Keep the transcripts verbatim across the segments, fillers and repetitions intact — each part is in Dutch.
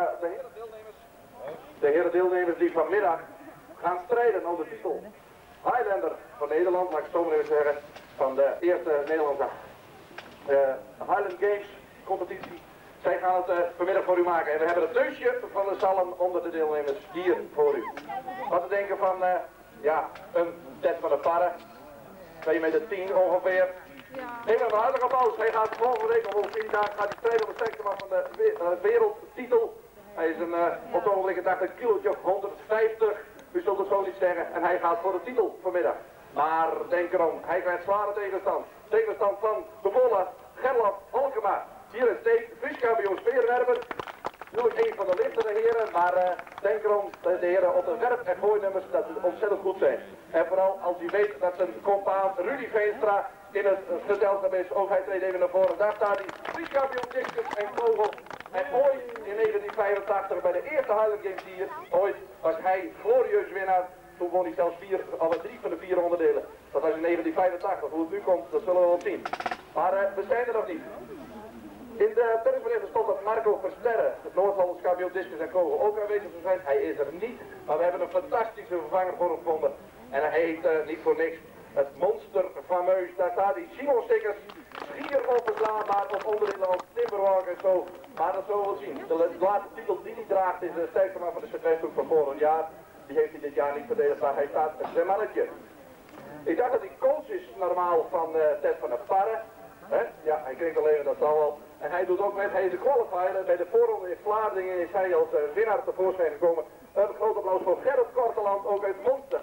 de, heren deelnemers, de heren deelnemers die vanmiddag gaan strijden om de titel Highlander van Nederland, laat ik het zo maar even zeggen, van de eerste Nederlandse uh, Highland Games competitie. Zij gaan het uh, vanmiddag voor u maken en we hebben het neusje van de zalm onder de deelnemers hier voor u. Wat te denken van, uh, ja, een Ted van der Parre, twee meter tien ongeveer. Ja. Even een hartelijk applaus. Hij gaat volgende week om tien dagen gaat hij strijden om de sterkste man van de uh, wereldtitel. Hij is een, uh, op het ogenblik dacht een kilootje of honderdvijftig. U zult het zo niet zeggen. En hij gaat voor de titel vanmiddag. Maar denk erom, hij krijgt zware tegenstand. Tegenstand van de volle Gerlof Holkema. Hier is Steek, viskampioen speerwerper. Natuurlijk een van de lichtere heren, maar uh, denk erom dat de heren op de werp- en gooinummers dat ze ontzettend goed zijn. En vooral als u weet dat zijn compaan Rudy Veenstra in het gezelschap is, ook hij treedt even naar voren. Daar staat hij, viskampioen discus en kogel. En ooit in negentien vijfentachtig bij de eerste Highland Games hier, ooit was hij glorieus winnaar. Toen won hij zelfs vier, alle drie van de vier onderdelen. Dat was in negentien vijfentachtig. Hoe het nu komt, dat zullen we wel zien. Maar uh, we zijn er nog niet. In de persberichten stond dat Marco Versterre, het Noord-Hollands kampioen discus en kogel, ook aanwezig zou zijn. Hij is er niet, maar we hebben een fantastische vervanger voor hem gevonden. En hij heet uh, niet voor niks het monster fameus. Daar staat hij, Simon Stickers, schier onverslaanbaar op onderdelen als Timberwalk en zo. Maar dat zullen we wel zien. De, de laatste titel die hij draagt is de sterkste man van de circuitstoek van vorig jaar. Die heeft hij dit jaar niet verdedigd, maar hij staat zijn mannetje. Ik dacht dat hij coach is normaal van uh, Ted van der Parre. He? Ja, hij kreeg alleen, dat zal wel. En hij doet ook met, hij is de qualifier. Bij de voorronde in Vlaardingen is hij als uh, winnaar tevoorschijn gekomen. Een groot applaus voor Gerrit Korteland, ook uit Monster.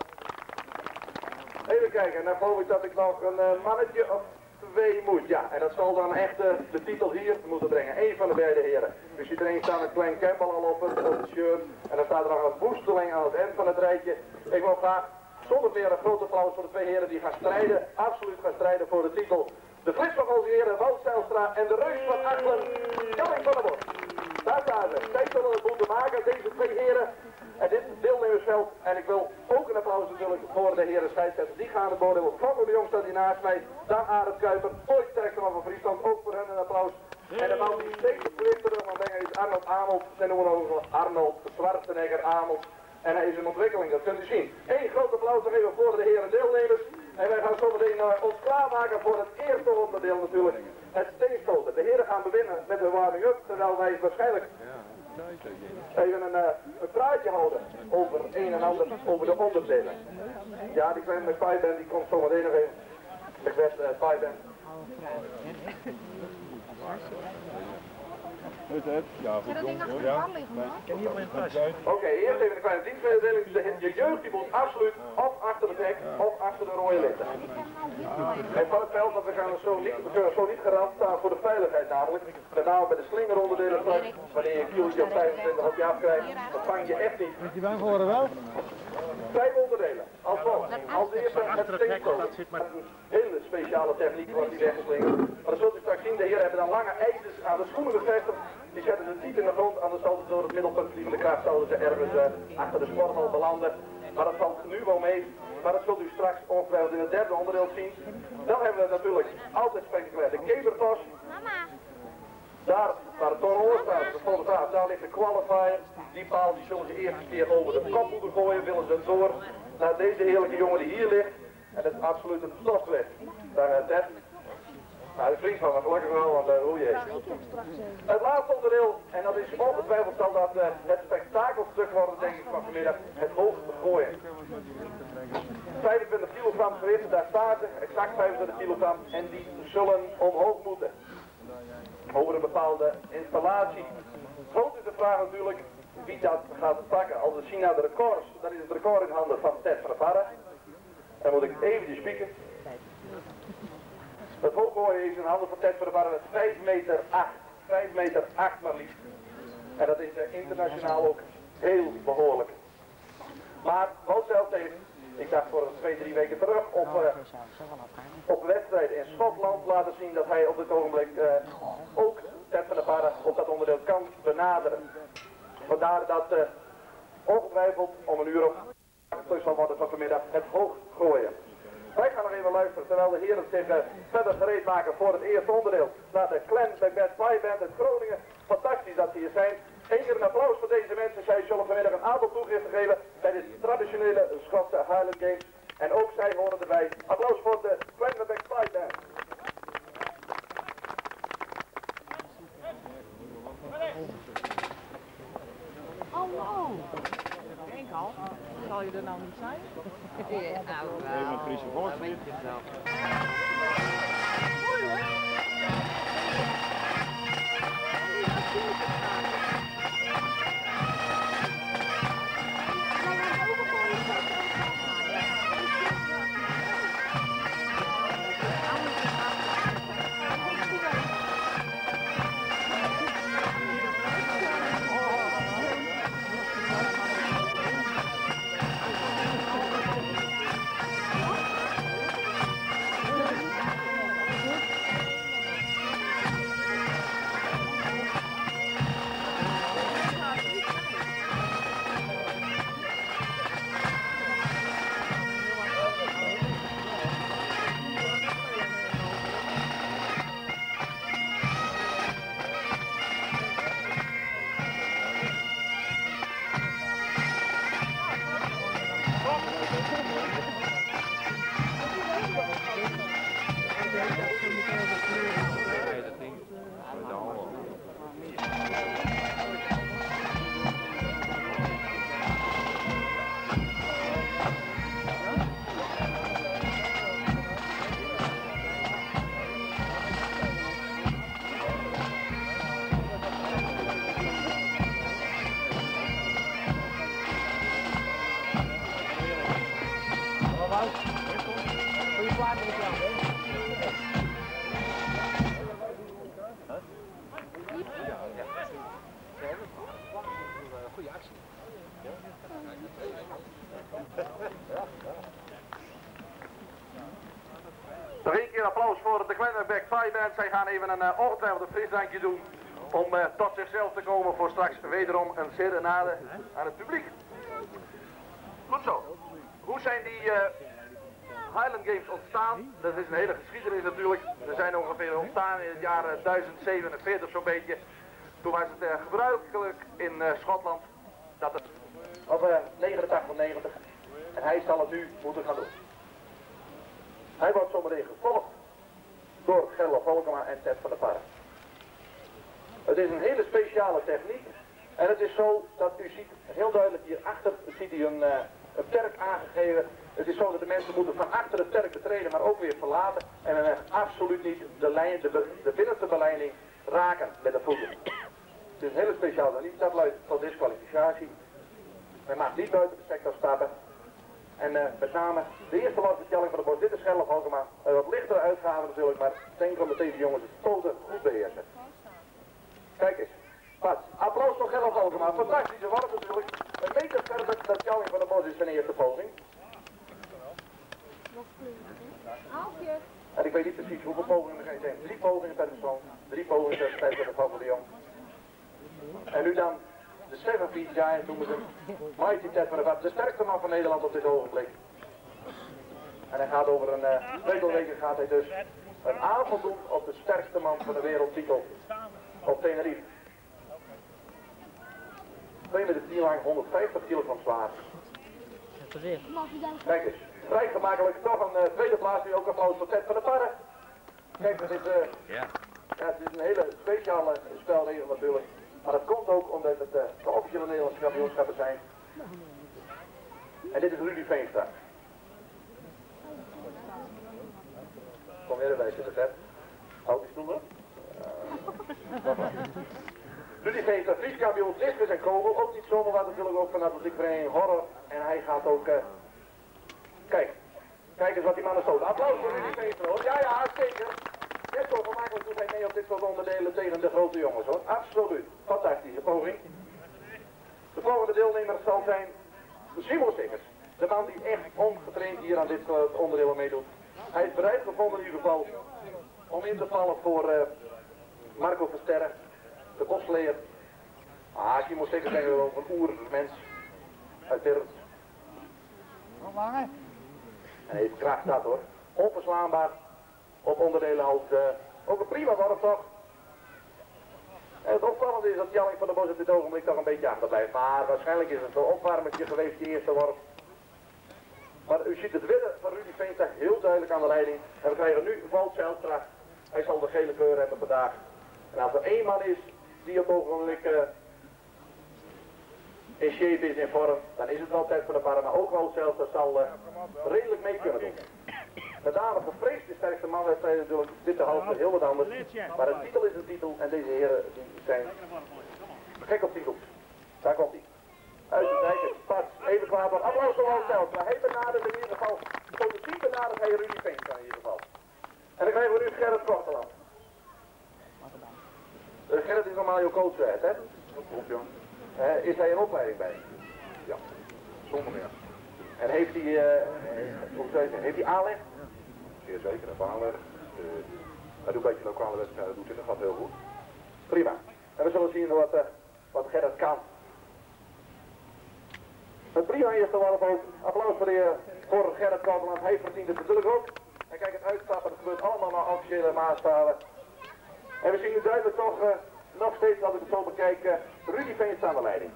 Even kijken, dan geloof ik dat ik nog een uh, mannetje of twee moet. Ja, en dat zal dan echt uh, de titel hier moeten brengen. Eén van de beide heren. U ziet er een staan met Glenn Campbell al op het, op het shirt. En dan staat er nog een boesteling aan het eind van het rijtje. Ik wil graag zonder meer een groot applaus voor de twee heren die gaan strijden. Absoluut gaan strijden voor de titel. De flits van onze heren, Wout Zijlstra en de reus van Achteren, Kelling van der Bos. Daar staan ze. Zij zullen het moeten maken, deze twee heren. En dit deelnemersveld. En ik wil ook een applaus natuurlijk voor de heren scheidsrechters. Die gaan het beoordelen. Frank de Jong staat hier naast mij. Dan Arend Kuiper, ooit sterkste man van Friesland. Ook voor hen een applaus. En de man die steeds op de terug van brengen is Arnold Amelt. Zij noemen we ook Arnold Schwarzenegger Amelt. En hij is in ontwikkeling, dat kunt u zien. Eén groot applaus nog even voor de heren deelnemers. En wij gaan zo meteen uh, ons klaarmaken voor het eerste onderdeel natuurlijk. Het steenstoten. De heren gaan beginnen met de warming-up, terwijl wij waarschijnlijk even een, uh, een praatje houden over een en ander, over de onderdelen. Ja, die kleine McFly-band die komt zo meteen nog even. Macbeth uh, Five-band. Ja, goed jong. Ja. Oké, okay, eerst even een kleine dienstmededeling. Je jeugd die moet absoluut of achter de hek of achter de rode lichten. En van het veld, dat we gaan zo niet, we kunnen zo niet garant staan voor de veiligheid namelijk. Met name bij de slingeronderdelen straks, wanneer je een kilootje op vijfentwintig op je afkrijgt, dat vang je echt niet. Met die bang horen wel? Vijf onderdelen. Als volgt. Als eerste het steenstoten. Een hele speciale techniek wordt die weggeslingerd. Maar dat zult u straks zien, de heren hebben dan lange ijzers aan de schoenen bevestigd. Die zetten ze diep in de grond, anders zal ze door het middelpunt vliegende kracht zouden ze ergens uh, achter de sporthal belanden. Maar dat valt nu wel mee. Maar dat zult u straks ongetwijfeld in het derde onderdeel zien. Dan hebben we natuurlijk altijd spectaculair de kebertos. Daar waar het toren staat, de fotograaf, daar ligt de qualifier. Die paal die zullen ze eerst een keer over de kop moeten gooien, willen ze door naar deze heerlijke jongen die hier ligt. En dat is absoluut een topweg. Daar is het. Nou, de vriend van me, gelukkig wel, want uh, hoe je het laatste onderdeel, en dat is ongetwijfeld zal dat uh, het spektakelstuk worden, denk ik, van vanmiddag, het hoogste gooien. vijfentwintig kilogram gewicht, daar staan ze, exact vijfentwintig kilogram, en die zullen omhoog moeten. Over een bepaalde installatie. Groot is de vraag natuurlijk wie dat gaat pakken. Als we zien naar de records, dan is het record in handen van Ted van der Parre. Dan moet ik eventjes spieken. Het hooggooien is in handen van Ted van der Parre met vijf meter acht. vijf meter acht maar liefst. En dat is uh, internationaal ook heel behoorlijk. Maar Wout zelf heeft, ik dacht voor twee, drie weken terug, op, uh, op wedstrijd in Schotland laten zien dat hij op dit ogenblik uh, ook Ted van der Parre op dat onderdeel kan benaderen. Vandaar dat uh, ongetwijfeld om een uur of dus zal worden van vanmiddag het hoog gooien. Wij gaan nog even luisteren terwijl de heren zich uh, verder gereed maken voor het eerste onderdeel. Naar de Clan Macbeth Five-band uit Groningen. Fantastisch dat ze hier zijn. Eén keer een applaus voor deze mensen. Zij zullen vanmiddag een aantal toegiften geven bij de traditionele Schotse Highland Games. En ook zij horen erbij. Applaus voor de Cranberbeck Pride Band. Hallo! Denk al, zal je er nou niet zijn? Ja, nou wel. Even een Friese volkslied. Nog één keer applaus voor de Cranberbeck Pride Band. Zij gaan even een uh, ongetwijfeld een frisdrankje doen om uh, tot zichzelf te komen voor straks wederom een serenade aan het publiek. Goed zo. Hoe zijn die uh, Highland Games ontstaan? Dat is een hele geschiedenis natuurlijk. Ze zijn ongeveer ontstaan in het jaar uh, duizend zevenenveertig zo'n beetje. Toen was het uh, gebruikelijk in uh, Schotland dat het... Of uh, negenentachtig negentig. En hij zal het nu moeten gaan doen. Hij wordt zometeen gevolgd door Gerlof Holkema en Ted van der Parre. Het is een hele speciale techniek. En het is zo dat u ziet, heel duidelijk hierachter ziet u een, uh, een perk aangegeven. Het is zo dat de mensen moeten van achter het perk betreden, maar ook weer verlaten. En uh, absoluut niet de, lijn, de, de binnenste beleiding raken met de voeten. Het is een hele speciale techniek. Dat leidt tot disqualificatie. Men mag niet buiten de sector stappen. En uh, met name de eerste lastbestelling van de bos, dit is Gerlof Holkema. Uh, wat lichtere uitgaven natuurlijk, maar denk erom dat deze jongens het stoten goed beheersen. Kijk eens. Pas. Applaus voor Gerlof Holkema. Fantastische worp natuurlijk. Een meter scherpe bestelling van de bos is zijn eerste poging. En ik weet niet precies hoeveel pogingen er zijn. Drie pogingen per persoon. Drie pogingen per tijd voor de Van de Jong. En nu dan de Seven Feet Giant noemen ze hem. Mighty Ted van der Parre, de sterkste man van Nederland op dit ogenblik. En hij gaat over een uh, tweetal weken gaat hij dus een aanval doen op de sterkste man van de wereldtitel op Tenerife. twee meter tien lang, honderdvijftig kilogram zwaar. Kijk eens, vrij gemakkelijk, toch een uh, tweede plaats, nu ook applaus voor Ted van der Parre. Kijk, het is, uh, ja, het is een hele speciale spelregel natuurlijk. Maar dat komt ook omdat het uh, de officiële Nederlandse kampioenschappen zijn. En dit is Rudy Veenstra. Kom weer erbij zitten, Ted. Houd die stoel op. Uh, Rudy Veenstra, Fries kampioen, discus en kogel. Ook niet zomaar wat natuurlijk ook van de atletiekvereniging Horror. En hij gaat ook... Uh, kijk, kijk eens wat die mannen stoten. Applaus voor Rudy Veenstra hoor. Ja, ja, zeker. Net zo gemakkelijk doet hij mee op dit soort onderdelen tegen de grote jongens hoor. Absoluut. Fantastische poging. De volgende deelnemer zal zijn Simon Stikkers. De man die echt ongetraind hier aan dit soort onderdelen meedoet. Hij is bereid gevonden in ieder geval om in te vallen voor uh, Marco Versterre, de bosleer. Ah, Simon Stikkers denk ik wel een oermens uit Birns. En hij heeft kracht dat hoor. Onverslaanbaar op onderdelen als uh, ook een prima worp toch. En het opvallende is dat Jalling van der Bos op dit ogenblik toch een beetje achterblijft. Maar waarschijnlijk is het zo'n opwarmertje geweest die eerste worp. Maar u ziet het winnen van Rudy Veenstra heel duidelijk aan de leiding. En we krijgen nu Walt Zijlstra. Hij zal de gele kleur hebben vandaag. En als er één man is die op het ogenblik uh, in shape is, in vorm, dan is het wel tijd voor de parren. Maar ook Walt Zijlstra zal uh, redelijk mee kunnen doen. Met name gevreesd de sterkste man wedstrijd natuurlijk, dit de halve heel wat anders. Maar een titel is een titel en deze heren die zijn gek op titels. Daar komt hij. Uit de kijkers, pas, even klaar voor. Applaus voor Walt Zijlstra. Hij benadert in ieder geval, zo te zien benadert hij Rudy Veenstra in ieder geval. En dan krijgen we nu Gerrit Korteland. Uh, Gerrit is normaal jouw coach, hè? Klopt, joh. Uh, is hij een opleiding bij? Ja, zonder meer. En heeft hij, uh, hoe zou je zeggen, heeft hij aanleg? Zeer zeker, dat aanleg. Uh, hij doet een beetje lokale wedstrijden, doet hij, dat gaat heel goed. Prima. En we zullen zien wat, uh, wat Gerrit kan. Het prima eerste worp ook. Applaus voor, de, voor Gerrit Korteland. Hij verdient het natuurlijk ook. En kijk, het uitstappen, dat gebeurt allemaal naar officiële maatstaven. En we zien nu duidelijk toch, uh, nog steeds, als ik het zo bekijk, uh, Rudy Veenstra aan de leiding.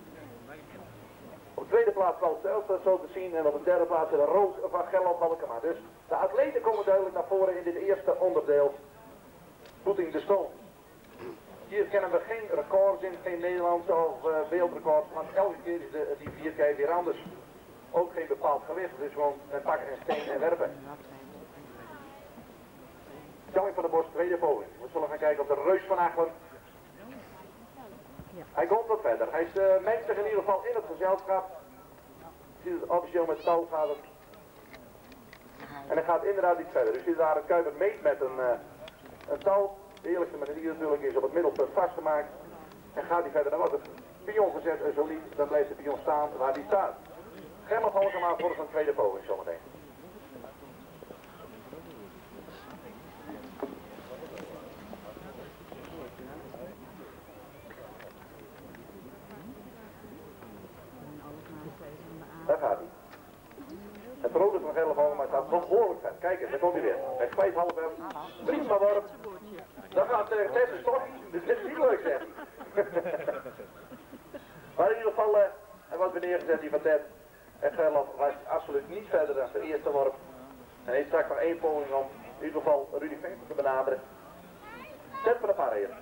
Op de tweede plaats Walt Zijlstra zo te zien en op de derde plaats de Roos van Gerland Valkema. Dus de atleten komen duidelijk naar voren in dit eerste onderdeel. Voeting de Stone. Hier kennen we geen records in, geen Nederlandse of uh, wereldrecords, want elke keer is de, die vier keer weer anders. Ook geen bepaald gewicht, dus gewoon een pakken en steen en werpen. Jalling van der Bos, tweede poging. We zullen gaan kijken op de Reus van Achelen. Hij komt wat verder. Hij is, uh, mengt zich in ieder geval in het gezelschap. Je ziet het officieel met touw gaat het. En hij gaat inderdaad iets verder. U ziet daar een Kuiper meet met een, uh, een touw. De eerlijkste manier natuurlijk is op het middelpunt vastgemaakt. En gaat hij verder, dan wordt het pion gezet en zo niet, dan blijft de pion staan waar hij staat. Germa Valkema voor zijn tweede poging zometeen. Daar gaat hij. Het rode van Germa Valkema staat nog behoorlijk ver. Kijk eens, daar komt hij weer. Hij glijdt half weg. Prima worp. Dan gaat uh, Tess een stok. Dit is niet leuk zeg. Maar in ieder geval, uh, hij wordt weer neergezet die van Ted. En Gerlof was absoluut niet verder dan zijn eerste worp. En heeft straks nog één poging om in ieder geval Rudy Veenstra te benaderen. Ted voor de paar hier.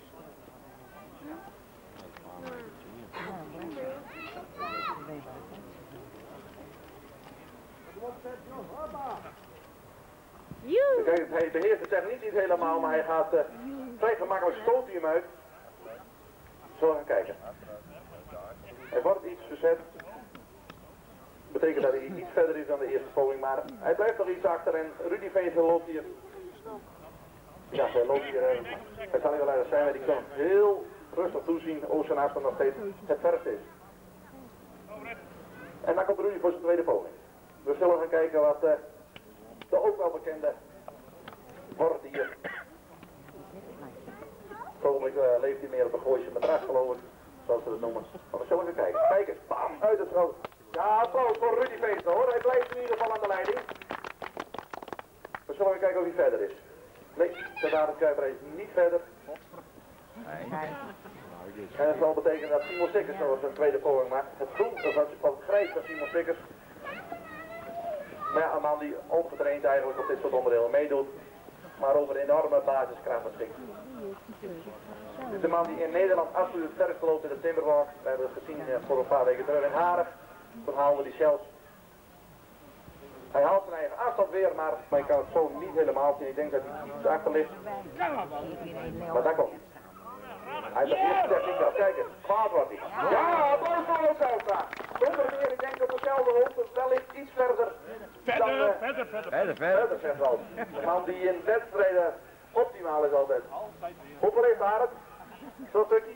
Kijk, hij beheerst de techniek niet helemaal, maar hij gaat uh, vrij gemakkelijk stoot hij hem uit. Zo gaan kijken. Hij wordt iets verzet. Dat betekent dat hij iets verder is dan de eerste poging, maar hij blijft nog iets achter en Rudy Veenstra loopt hier. Ja, hij loopt hier. Uh, hij zal hier wel leider zijn, maar die kan heel rustig toezien of zijn afstand nog steeds het verste is. En dan komt Rudy voor zijn tweede poging. We zullen gaan kijken wat uh, de ook wel bekende wordt hier. Volgende uh, leeft hij meer op een Gooise matras geloof ik, zoals ze het noemen. Maar we zullen gaan kijken. Kijk eens, bam, uit het rood. Ja, applaus voor Rudy Veenstra hoor, hij blijft in ieder geval aan de leiding. We zullen gaan kijken of hij verder is. Nee, de David Kuiper is niet verder. Nee. En dat zal betekenen dat Simon Sikkers nog zijn tweede poging maakt. Het groen van, van het grijs van Simon Sikkers. Maar ja, een man die ongetraind eigenlijk op dit soort onderdelen meedoet, maar over enorme basiskracht beschikt. Het is een man die in Nederland absoluut het sterkst loopt in de timberwalk. We hebben het gezien uh, voor een paar weken terug in Harig. Toen haalde hij zelfs. Hij haalt zijn eigen afstand weer, maar, maar je kan het zo niet helemaal zien. Ik denk dat hij iets achter ligt. Maar daar komt hij. Hij heeft de eerste techniek af. Kijk eens, kwaad wordt hij. Ja, applaus voor Walt Zijlstra. Zonder meer, ik denk op dezelfde hoogte, wellicht iets verder. Verder, dan, uh, verder, verder. Verder, verder. Verder, zegt Walt. De man die in wedstrijden optimaal is altijd. Hoeveel heeft Arend? Zo'n stukje?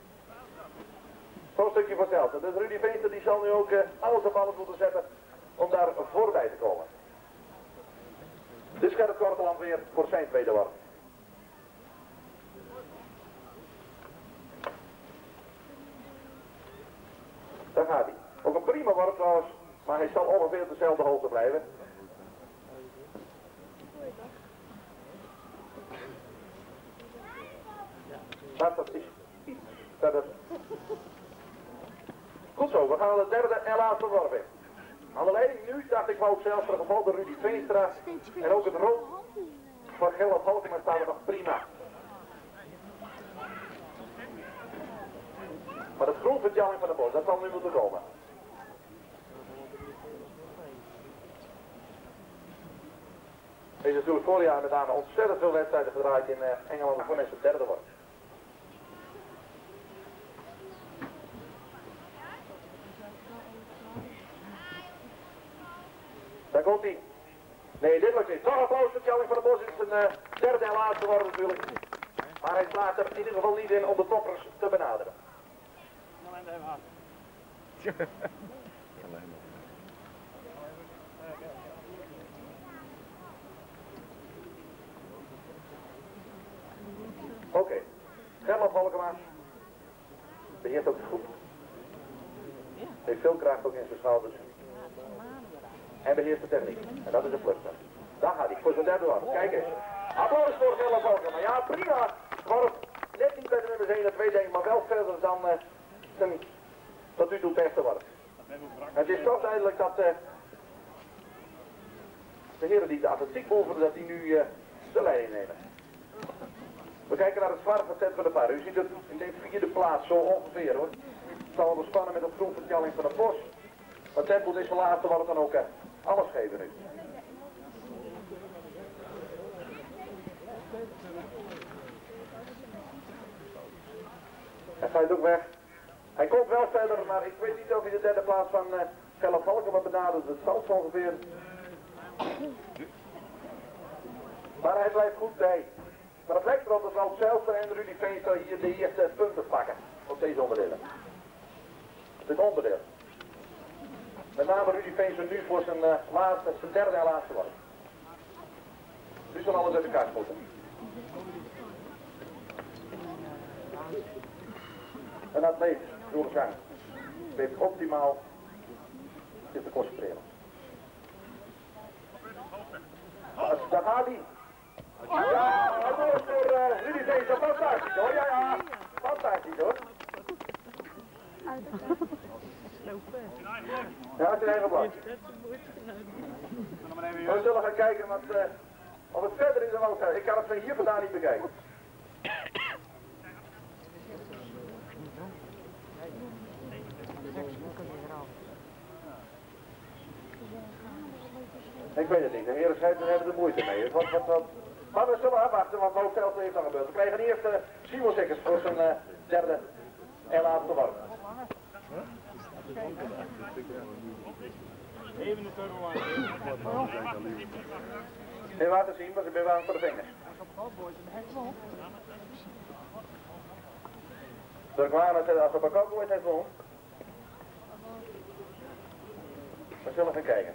Zo'n stukje voor Zijlstra. Dus Rudy Veenstra die zal nu ook uh, alles op alles moeten zetten om daar voorbij te komen. Dus gaat het Korteland weer voor zijn tweede worp. Daar gaat hij. Ook een prima worp trouwens, maar hij zal ongeveer op dezelfde hoogte blijven. Maar dat is iets verder. Goed zo, we gaan naar de derde en laatste worp in. Aan de leiding nu dacht ik ook zelfs voor het geval de Rudy Veenstra en ook het rood van Gerlof Halkema staan er nog prima. Maar het groen vindt Jalling van der Bos, dat zal nu moeten komen. Er is natuurlijk vorig jaar met name ontzettend veel wedstrijden gedraaid in uh, Engeland voor mensen derde wordt. Daar komt hij. Nee, dit lukt niet. Nog applaus voor Jalling van der Bos. Het is een uh, derde en laatste worden natuurlijk. Maar hij slaagt er in ieder geval niet in om de toppers te benaderen. Oké, okay. Gerlof Halkema beheert ook goed. Heeft veel kracht ook in zijn schouders. En beheerst de techniek. En dat is een pluspunt. Daar gaat hij, voor zijn derde worp. Kijk eens. Applaus voor Gerlof Halkema. Ja, prima. Worp. Net niet bij de nummer één en twee denk ik, maar wel verder dan uh, zijn tot nu toe beste worp. Het is toch duidelijk dat uh, de heren die de atletiek boven, dat die nu uh, de leiding nemen. We kijken naar het zwaargezet van de paar. U ziet het in de vierde plaats zo ongeveer hoor. Het zal wel spannen met het groen van Jalling van der Bos. Maar tempo deze laatste wordt dan ook uh, alles geven nu. Hij gaat ook weg. Hij komt wel verder, maar ik weet niet of hij de derde plaats van uh, Gerlof Halkema benadert. Het zal zo ongeveer. Maar hij blijft goed bij. Maar het lijkt erop dat Wout Zijlstra en Rudy Veenstra hier de eerste punten pakken op deze onderdelen. Dit onderdeel. Met name Rudy Veenstra nu voor zijn, uh, laatste, zijn derde en laatste worp. Nu zal alles uit de kast moeten. Een atleet, Roel Zang, weet optimaal zich te concentreren. Daar gaat hij. Ja, applaus voor uh, Rudy Veenstra, fantastisch hoor, ja ja, fantastisch hoor. Ja, het is een eigen blad. We zullen gaan kijken wat, uh, of het verder is dan ook. Ik kan het van hier vandaan niet bekijken. Ik weet het niet, de heren schijnen hebben er moeite mee. Wat, wat, wat. Maar we zullen afwachten wat Wout Zijlstra heeft dan gebeurd. We krijgen eerst uh, Simon Sikkers voor zijn uh, derde en laatste worp. Even de turbo aan. Even laten zien, maar ze zijn wel voor de vingers. De kwamen als op een cowboy heeft won. We zullen gaan kijken.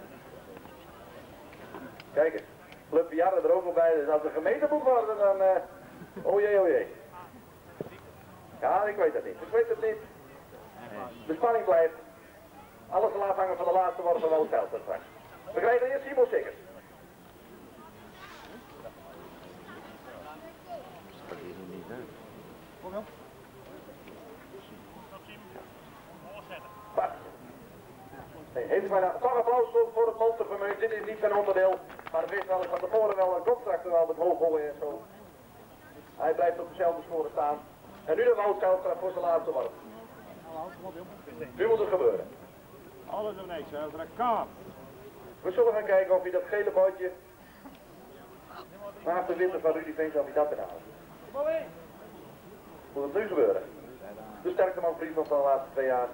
Kijk eens, Club Jarre er ook nog bij, dus als er gemeten moet worden dan, uh, oh jee, oh jee. Ja, ik weet het niet, ik weet het niet. De spanning blijft. Alles zal afhangen van de laatste worp van Wout Zijlstra straks. We krijgen eerst Simon Sikkers. Nee, heeft mij nou toch applaus voor het monstervermeut. Dit is niet zijn onderdeel, maar het is wel van tevoren wel een contract wel met hoog gooien en zo. Hij blijft op dezelfde sporen staan. En nu de Wout Zijlstra voor zijn laatste worp. Nu moet het gebeuren. Alles of niks, hè? Dat kan. We zullen gaan kijken of hij dat gele bootje naast de winter van Rudy Veenstra, of hij dat benadert. Moet het nu gebeuren. De sterkste man Friesland van de laatste twee jaar.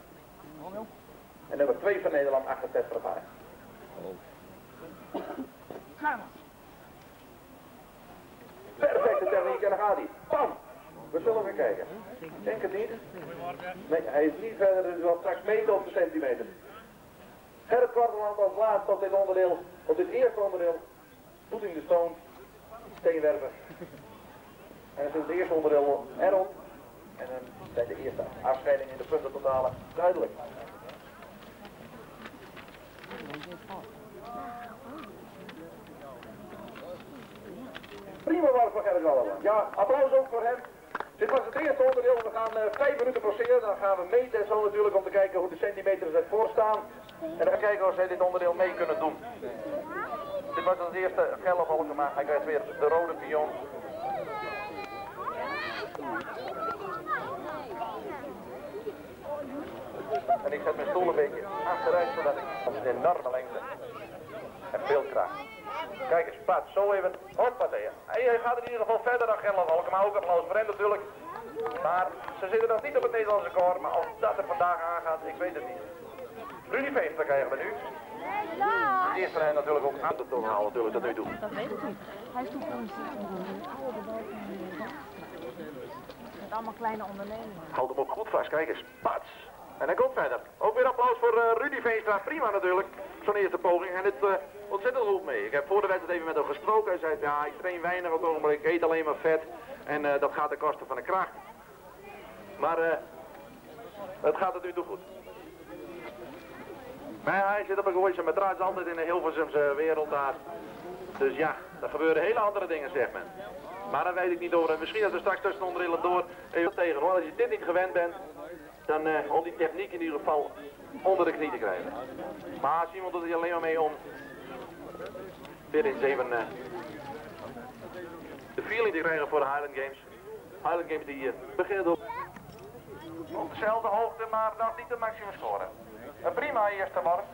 En nummer twee van Nederland, achtenzestig ervaring. Perfecte techniek en dan gaat hij. Bam! We zullen gaan kijken. Ik denk het niet. Nee, hij is niet verder, dus wel straks meten op de centimeter. Gerrit Kwarteland als laatste op dit onderdeel, op dit eerste onderdeel. Voet in de stoom, steenwerpen. En dan is het eerste onderdeel erop. En dan zijn de eerste afscheidingen in de punten totalen duidelijk. Prima worp van Gerrit Kwarteland. Ja, applaus ook voor hem. Dit was het eerste onderdeel. We gaan uh, vijf minuten passeren. Dan gaan we meten en zo natuurlijk om te kijken hoe de centimeters ervoor staan. En dan gaan we kijken of zij dit onderdeel mee kunnen doen. Dit was het eerste Gerlof Halkema. Hij krijgt weer de rode pion. En ik zet mijn stoel een beetje achteruit zodat ik een enorme lengte en veel kracht. Kijk eens, Pat, zo even. Hoppatee. Hij gaat in ieder geval verder dan Gerlof Halkema. Ook applaus voor hem natuurlijk. Maar ze zitten nog niet op het Nederlandse record. Maar of dat er vandaag aangaat, ik weet het niet. Rudy Veenstra krijgen we nu. Het eerste lijn natuurlijk ook aan de toon halen natuurlijk tot nu toe. Dat weet ik niet. Hij is toen voor ons met allemaal kleine ondernemingen. Houd hem ook goed vast, kijk eens. Pats. En hij komt verder. Ook weer applaus voor uh, Rudy Veenstra. Prima natuurlijk. Zo'n eerste poging. En het uh, ontzettend goed mee. Ik heb voor de wedstrijd even met hem gesproken. Hij zei, ja, ik train weinig op het ogenblik. Ik eet alleen maar vet. En uh, dat gaat ten koste van de kracht. Maar uh, het gaat tot nu toe goed. Maar hij zit op een gooitje met draad altijd in de Hilversumse wereld daar. Dus ja, er gebeuren hele andere dingen, zegt men. Maar dat weet ik niet over. Misschien dat we straks tussen onderdelen door even tegen hoor. Als je dit niet gewend bent, dan uh, om die techniek in ieder geval onder de knie te krijgen. Maar Simon doet er alleen maar mee om weer eens even uh, de feeling te krijgen voor de Highland Games. Highland Games die uh, beginnen op, op dezelfde hoogte, maar nog niet de maximum scoren. Een prima eerste worp.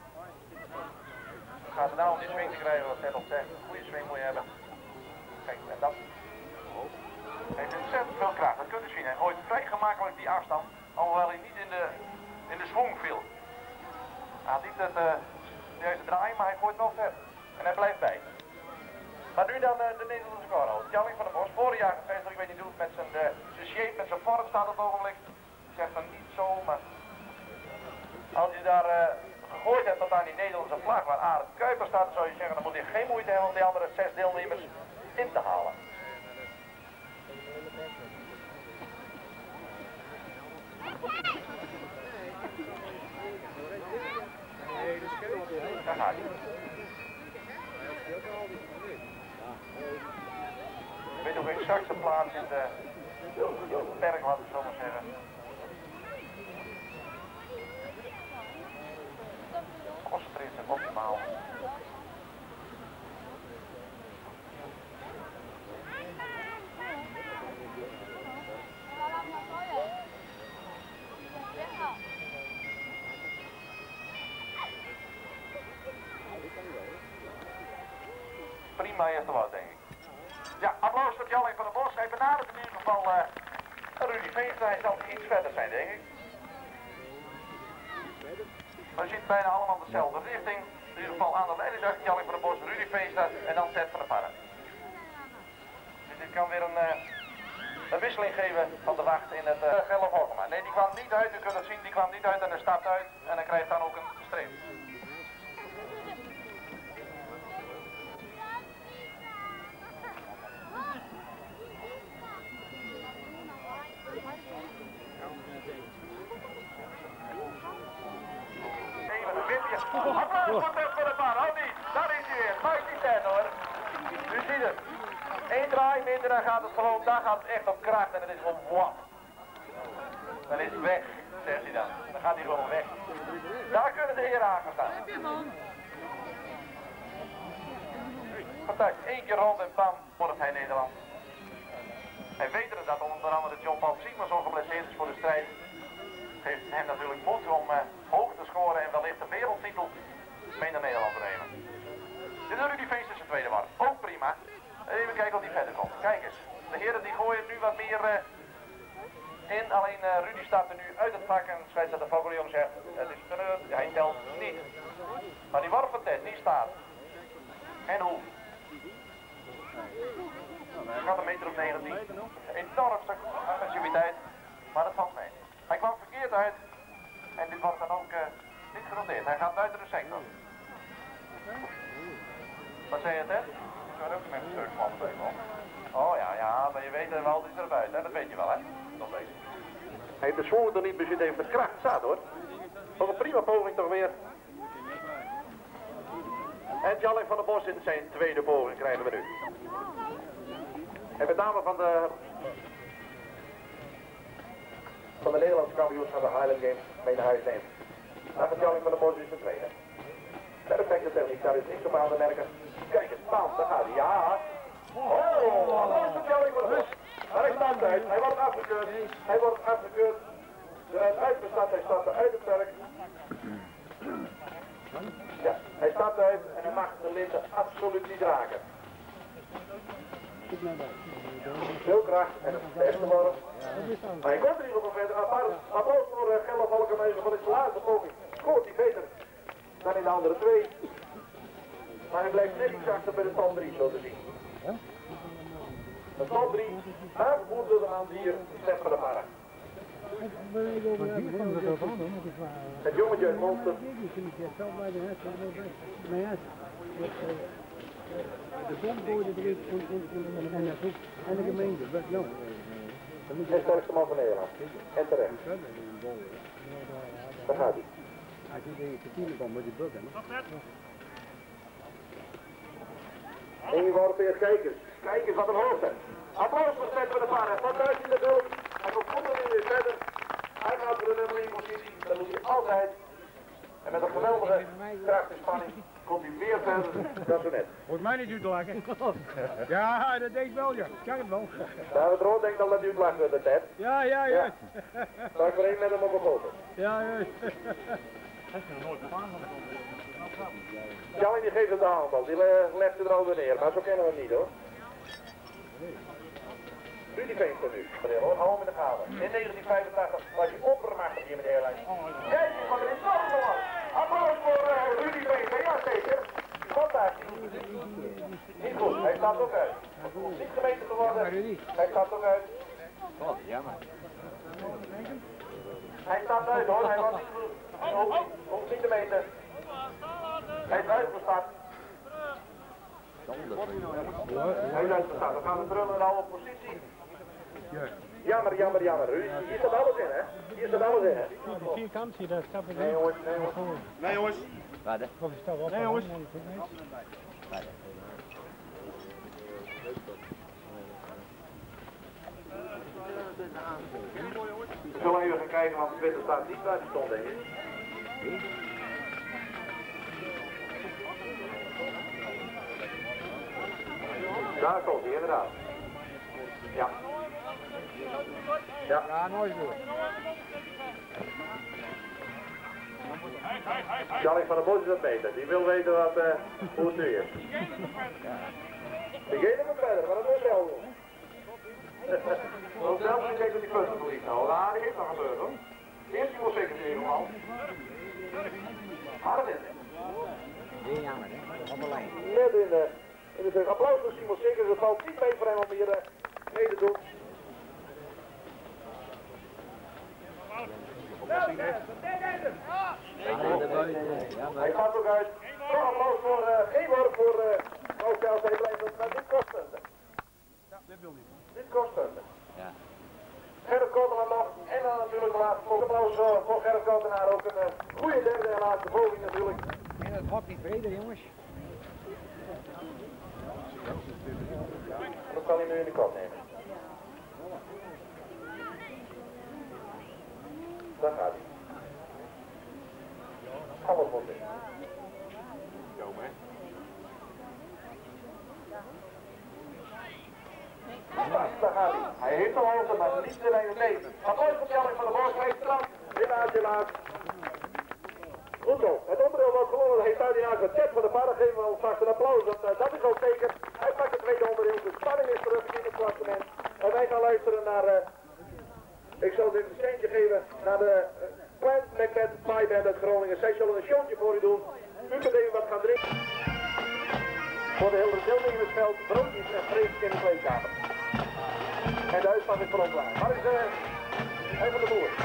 Gaat het nou om die swing te krijgen wat Ted al zegt. Een goede swing moet je hebben. Kijk, en dat heeft ontzettend veel kracht. Dat kunt u zien. Hij gooit vrij gemakkelijk die afstand. Alhoewel hij niet in de, in de schwung viel. Hij had niet het, uh, de juiste draai, maar hij gooit wel ver. En hij blijft bij. Maar nu dan uh, de Nederlandse score. Jalling van der Bos, vorig jaar gevestigd. Ik weet niet hoe het met zijn, uh, zijn shape, met zijn vorm staat op het ogenblik. Ik zeg dan niet zo, maar als je daar uh, gegooid hebt tot aan die Nederlandse vlag waar Arend Kuiper staat, dan zou je zeggen, dan moet je geen moeite hebben om die andere zes deelnemers in te halen. Daar gaat hij. Ik weet nog exact de plaats in de perk, laten we zo maar zeggen. Concentreer zich optimaal. Prima eerste wat, denk ik. Ja, applaus voor Jalling van der Bos. Hij benadert in ieder geval uh, Rudy Veenstra. Hij zal iets verder zijn, denk ik. We zien bijna allemaal dezelfde richting. In ieder geval aan de leiding dacht Jalling van der Bos, Rudy Veenstra en dan Ted van der Parre. Dus dit kan weer een, uh, een wisseling geven van de wacht in het uh, Gerlof Halkema. Nee, die kwam niet uit, u kunt het zien, die kwam niet uit en hij stapt uit en hij krijgt dan ook een streep. Applaus voor Ted van der Parre, hou niet, daar is hij weer, majesteit hoor. U ziet het, één draai minder, dan gaat het gewoon, daar gaat het echt op kracht en het is gewoon wap. Dan is hij weg, zegt hij dan, dan gaat hij gewoon weg. Daar kunnen de heren aan gaan staan. Fantastisch, één keer rond en bam, wordt hij Nederland. Hij weet er dat onder andere John Paul Sigma zo geblesseerd is voor de strijd. Geeft hem natuurlijk moed om uh, hoog te scoren en wellicht de wereldtitel mee naar Nederland te nemen. Dit is Rudy Veenstra zijn tweede warm. Ook prima. Even kijken of hij verder komt. Kijk eens. De heren die gooien nu wat meer uh, in. Alleen uh, Rudy staat er nu uit het vak en scheidsrechter Van Leon zegt het is teneur. Hij telt niet. Maar die warm van Ted, die staat. En hoe? Hij gaat een meter op negentien. Een enorm stuk agressiviteit. Maar dat valt mee. Hij kwam verkeerd uit en dit wordt dan ook uh, niet genoteerd. Hij gaat buiten de sector. Wat zei je net? Ik zou ook met een stuk van de Oh ja, ja, maar je weet er wel, het is er buiten, dat weet je wel hè. Nog bezig. Hij heeft de swing er niet bezit, heeft de kracht staat hoor. Nog een prima poging toch weer. En Jalling van der Bos in zijn tweede poging krijgen we nu. En met name van de van de Nederlandse kampioenschap van de Highland Games mee naar huis neemt. Na vertelling van de Bos is de tweede. Perfecte techniek, daar is niks op aan te merken. Kijk eens, Paal, daar gaat hij. Ja. Oh, dat is de vertelling van de Bos. Maar hij staat uit, hij wordt afgekeurd. Hij wordt afgekeurd. Eruit uitbestaat, hij staat uit het werk. Ja, hij staat uit en hij mag de linten absoluut niet raken. Veel kracht en de eerste worp. Maar hij komt er niet op verder. Applaus voor uh, Gelle Valkenmeijer van de laatste poging. Scoort hij beter dan in de andere twee. Maar hij blijft net iets achter bij de stand drie, zo te zien. De stand drie, aangevoerd door de aandier, Stef van de Parra. Het jongetje uit Monster. De bomboorden erin en de gemeente, wat nou? De sterkste man van Nederland. En terecht. Daar gaat hij. Als je tegen de kantine komt met die bug, hè? Eén worp weer kijkers. Kijkers wat een hoogte. Applaus voor Stef van de Parra. Van thuis in de deur. Hij komt goed erin weer verder. Hij gaat voor de nummer één positie. Dat doet hij altijd. En met een geweldige kracht en spanning komt hij weer verder dan zo net. Hoort mij niet uit te lachen. Ja, dat denk ik wel, ja. Ik kan het wel. David Rood denkt al dat hij uitlacht wordt de tijd. Ja, ja, ja. Zal ik voor één met hem op een foto? Ja, ja. Jalling die geeft hem de handbal, die le legt er alweer neer, maar zo kennen we hem niet hoor. Rudy Veenstra nu, hoor, hou hem in de gaten. In negentien vijfentachtig was hij oppermachtig hier met de airline. Kijk eens wat er is nog man. Applaus voor uh, Rudy Veenstra, ja zeker. Fantastisch. Niet goed, hij staat ook uit. Niet gemeten geworden, hij staat ook uit. Oh, jammer. Hij staat uit hoor, hij was niet goed. Hoeft niet te meten. Hij is uitgestapt. Hij is uitgestapt, we gaan de terug naar de oude positie. Jammer, jammer, jammer. Hier staat alles in hè? Hier staat alles in hè? Die vierkant zie je, daar stappen we. Nee jongens, nee jongens. Nee jongens. Wat hè? Of is dat wel? Nee jongens. We zullen even gaan kijken, want de Twitter staat niet waar die stond denk ik. Daar komt hij, inderdaad. Ja. Ja. Ja, nooit goed. Jalling van der Bos is dat beter. Die wil weten wat, uh, hoe het nu is. Die gele moet verder, maar dat moet wel doen. Ook zelfs niet zeker dat die punten verliest nou. Ja, die heeft nog gebeurd hoor. Eerst die moet zeker tegen hem al. Hard in. Heel jammer hè? Op de lijn. Net in de, in de terug. Applaus voor Simon Sikkers. Het valt niet mee voor hem om hier uh, mee te doen. Hij gaat ook uit. Toch applaus voor uh, geen woord voor uh, Oostels. Hij blijft met dit kostpunten. Ja, dit wil niet. Dit kostpunten. Ja. Gerrit Kotenaar nog. En dan natuurlijk de laatste poging. Applaus uh, voor Gerrit Kotenaar. Ook een uh, goede derde en laatste poging natuurlijk. En het hockey verder jongens. Dat kan hij nu in de kop nemen. Daar gaat hij. Alles wordt in. Daar gaat hij. Hij heeft de hoogte, maar niet de lijn mee. Maar ooit komt Jalling van de Bos, hij strand. Helaas, helaas. Goed zo. Het onderdeel wordt gewonnen. Heeft uit die aangekomen. Ted van de Parra geven we alvast een applaus. Want, uh, dat is ook zeker. Hij pakt het tweede onderdeel. De spanning is terug in het klassement. En wij gaan luisteren naar... Uh, ik zal dit een steentje geven naar de uh, Plant Macbeth Pie Band uit Groningen. Zij zullen een showtje voor u doen. U kunt even wat gaan drinken. Voor de hele deelnemersveld broodjes en vlees in de kleedkamer. En de uitslag is voor ons klaar. Waar is uh, even de boer?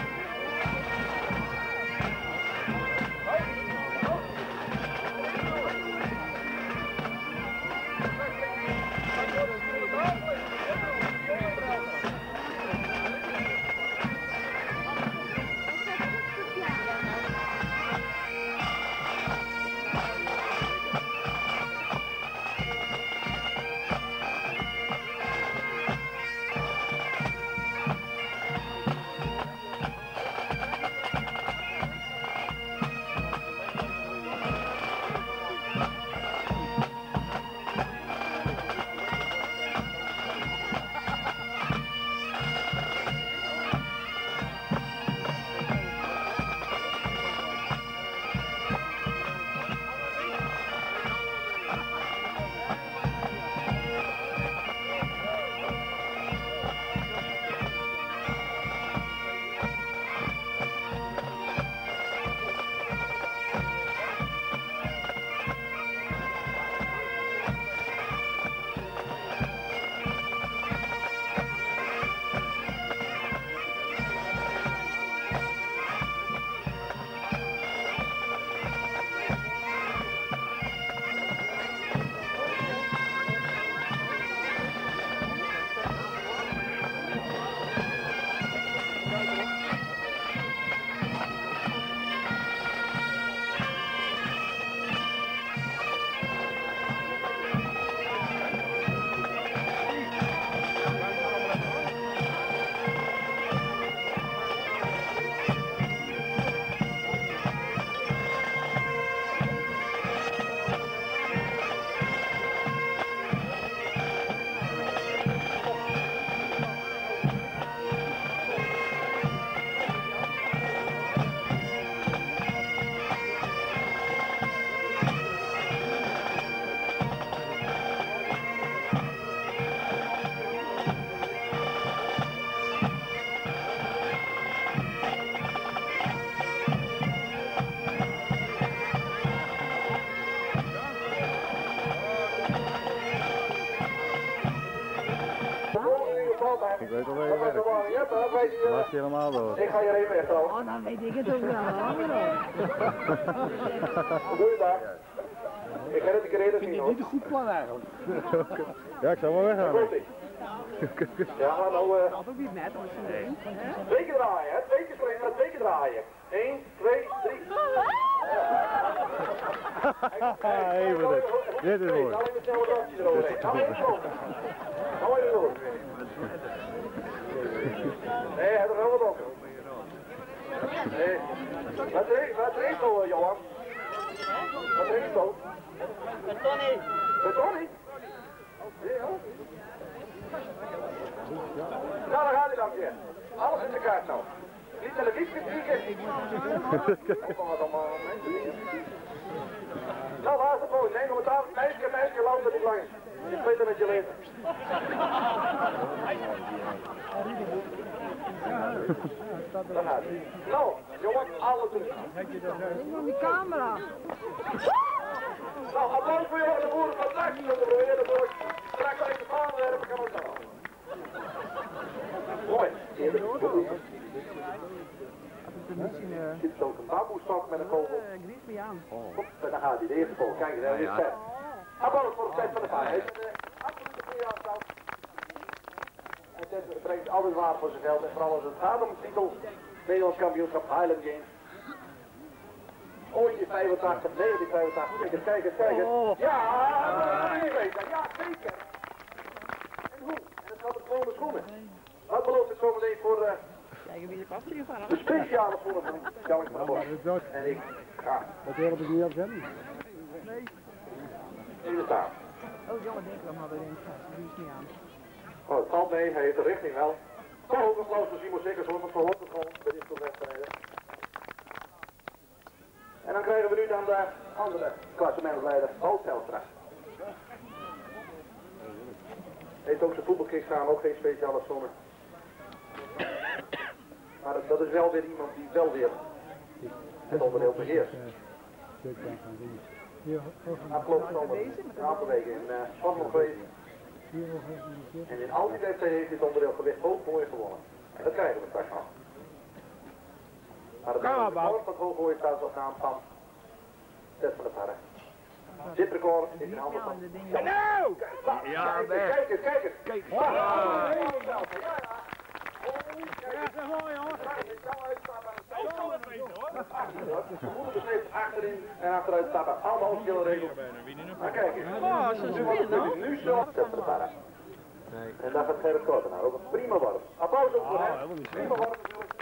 weet al waar Dat je was de werkt. warming up, dat weet je. Laat je helemaal door. Ik ga hier even weg trouwens. Oh, dan weet ik het ook wel. hoor. Goeiedag. Ik ga het een keer eerder zien hoor. Niet een goed plan eigenlijk. Ja, ik zou wel weggaan. Komt ie. Ja, maar nou eh, Dat ook niet net, als je denkt. hè? twee keer draaien, hè? Twee keer springen, maar twee keer draaien. Eén, twee, drie. Even dit. Dit is mooi. Nou even snel een randje eroverheen. Nou even zo. Nou even door. Nee, hij er wel wat op. Nee. Wat drinkt wat drinkt zo, Johan? Wat drinkt zo? Met Tony. Met Tony? Ja. Nou, dan gaat hij dan weer. Alles in de kaart nou. Niet naar de wiep vliegen. Kom wat allemaal mensen hier. Nou, waar is het mooi? Nee, om het aan. Meisje, meisje, land er niet langs. Je speelt met je leven. Daar gaat hij. Nou, jongen, alles doen. Op die camera. Nou, applaus voor Johan de Boer van Dax. Dat we proberen voor straks even gaan werpen, kan ook dan. Mooi. Misschien eh Dit is ook een bamboestok met een kogel. griet me aan. Hop, en dan gaat hij de eerste vol. Kijk, dat is vet. Applaus voor de tijd van de paard. Hij is een uh, absolute goede afstand. En het brengt altijd waar voor zijn geld. En vooral als het gaat om de titel Nederlands kampioenschap Highland Games. Ooit in vijfentachtig, negentien vijfentachtig. Kijk eens, kijk eens, kijk eens. Ja, dat wil je weten. Ja, zeker. En hoe? En het gaat op gewone schoenen. Wat belooft het zometeen voor uh, Kijken wie de kast hier van. de speciale schoenen van Jalling van der Bos. En ik ga Dat helpt ik niet op zetten. in de taal. Oh, jongen, denk ik maar weer in. Die is niet aan. Oh, het valt mee, hij heeft de richting wel. Toch ook een applaus voor Simon Sikkers, hoor, want verhoort het gewoon bij dit soort wedstrijden. En dan krijgen we nu dan de andere klassementsleider, Paul Telstra. Heeft ook zijn voetbalkick staan, ook geen speciale zonne. Maar dat, dat is wel weer iemand die wel weer het onderdeel beheerst. Afgelopen zomer, een aantal weken in uh, Schotland geweest. En in al die wedstrijden heeft dit onderdeel gewicht ook mooi gewonnen. En dat krijgen we straks nog. Maar het record van het hooggooi staat op naam van Ted van der Parre. Dit record is in handen van... Nou! Ja, kijk eens, kijk eens! Kijk eens! Ja, ja! Ja, mooi hoor. De moeder besteedt achterin en achteruit stappen. Allemaal verschillende regels. Maar kijk eens. Oh, zo Nu spin, wordt hoor. het nu zo. Ted van der Parre. En daar gaat Gerrit Kortenaar. Ook een prima worp. Applaus ook voor hem. Prima worp natuurlijk.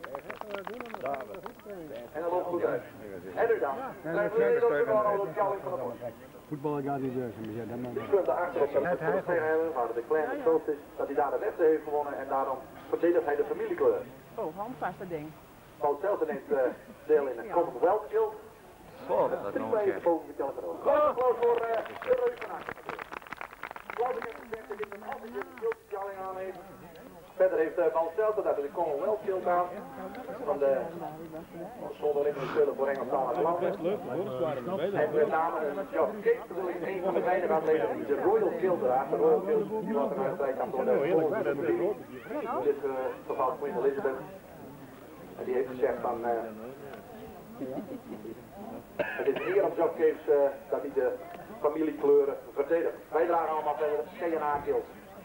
En dat loopt goed uit. En nu dan? Krijgen we weer dat we gewoon al het Jalling van de Bos. Voetbal gaat niet dus. Die punten achter op het tegen hebben, maar de kleine groot is dat hij daar de wedstrijd heeft gewonnen en daarom verdedigt hij de familiekleur. Oh, handvast dat ding. Paul Stelten neemt uh, deel in een Commonwealth Shield. Oh, dat is Drie nog een even keer. boven de telefoon. Groot applaus voor uh, de reus van achter. Geloof ik heb gezegd dat dit een altijd een shieldjalling aan heeft. Verder heeft uh, Paul Stelten daar de Commonwealth Shield aan. Van de zonder internationale voor Engelstaal uit landen. En met name uh, Job Kees natuurlijk een van de weinige atleten die de Royal Shield draagt. De Royal Shield die wordt een uitstrijd aan door de volgende familie. In dit uh, geval Queen Elizabeth. En die heeft gezegd van... Uh, het is eer op Job Kees uh, dat hij de familiekleuren verdedigt. Wij dragen allemaal verder C N A-kilt.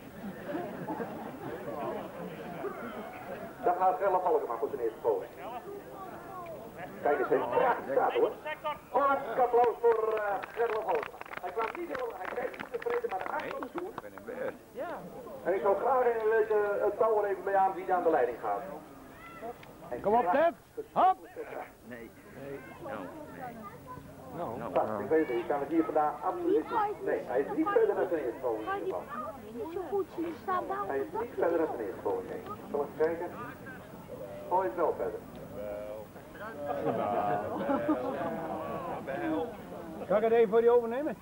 Dat gaat Gerlof Halkema voor zijn eerste poging. Kijk eens even. Ja, staat hoor. Oh, een applaus voor uh, Gerlof Halkema. Hij kwam niet helemaal, hij kijkt niet tevreden, maar de acht van de stoel. Ik ben in bed. Ja. En ik zou graag even weten, het touw er even bij aan wie aan de leiding gaat. En Kom op, Ted. Hop. Nee. Nou. Nou, nou, ik weet het, ik kan het hier vandaan absoluut niet. Nee, hij is niet verder dan zijn eerste poging in ieder geval. Niet zo goed zien staan daar. Hij is niet verder dan zijn eerste poging. Zal ik even kijken? Oh, hij is wel verder. Kan ik het even voor die overnemen?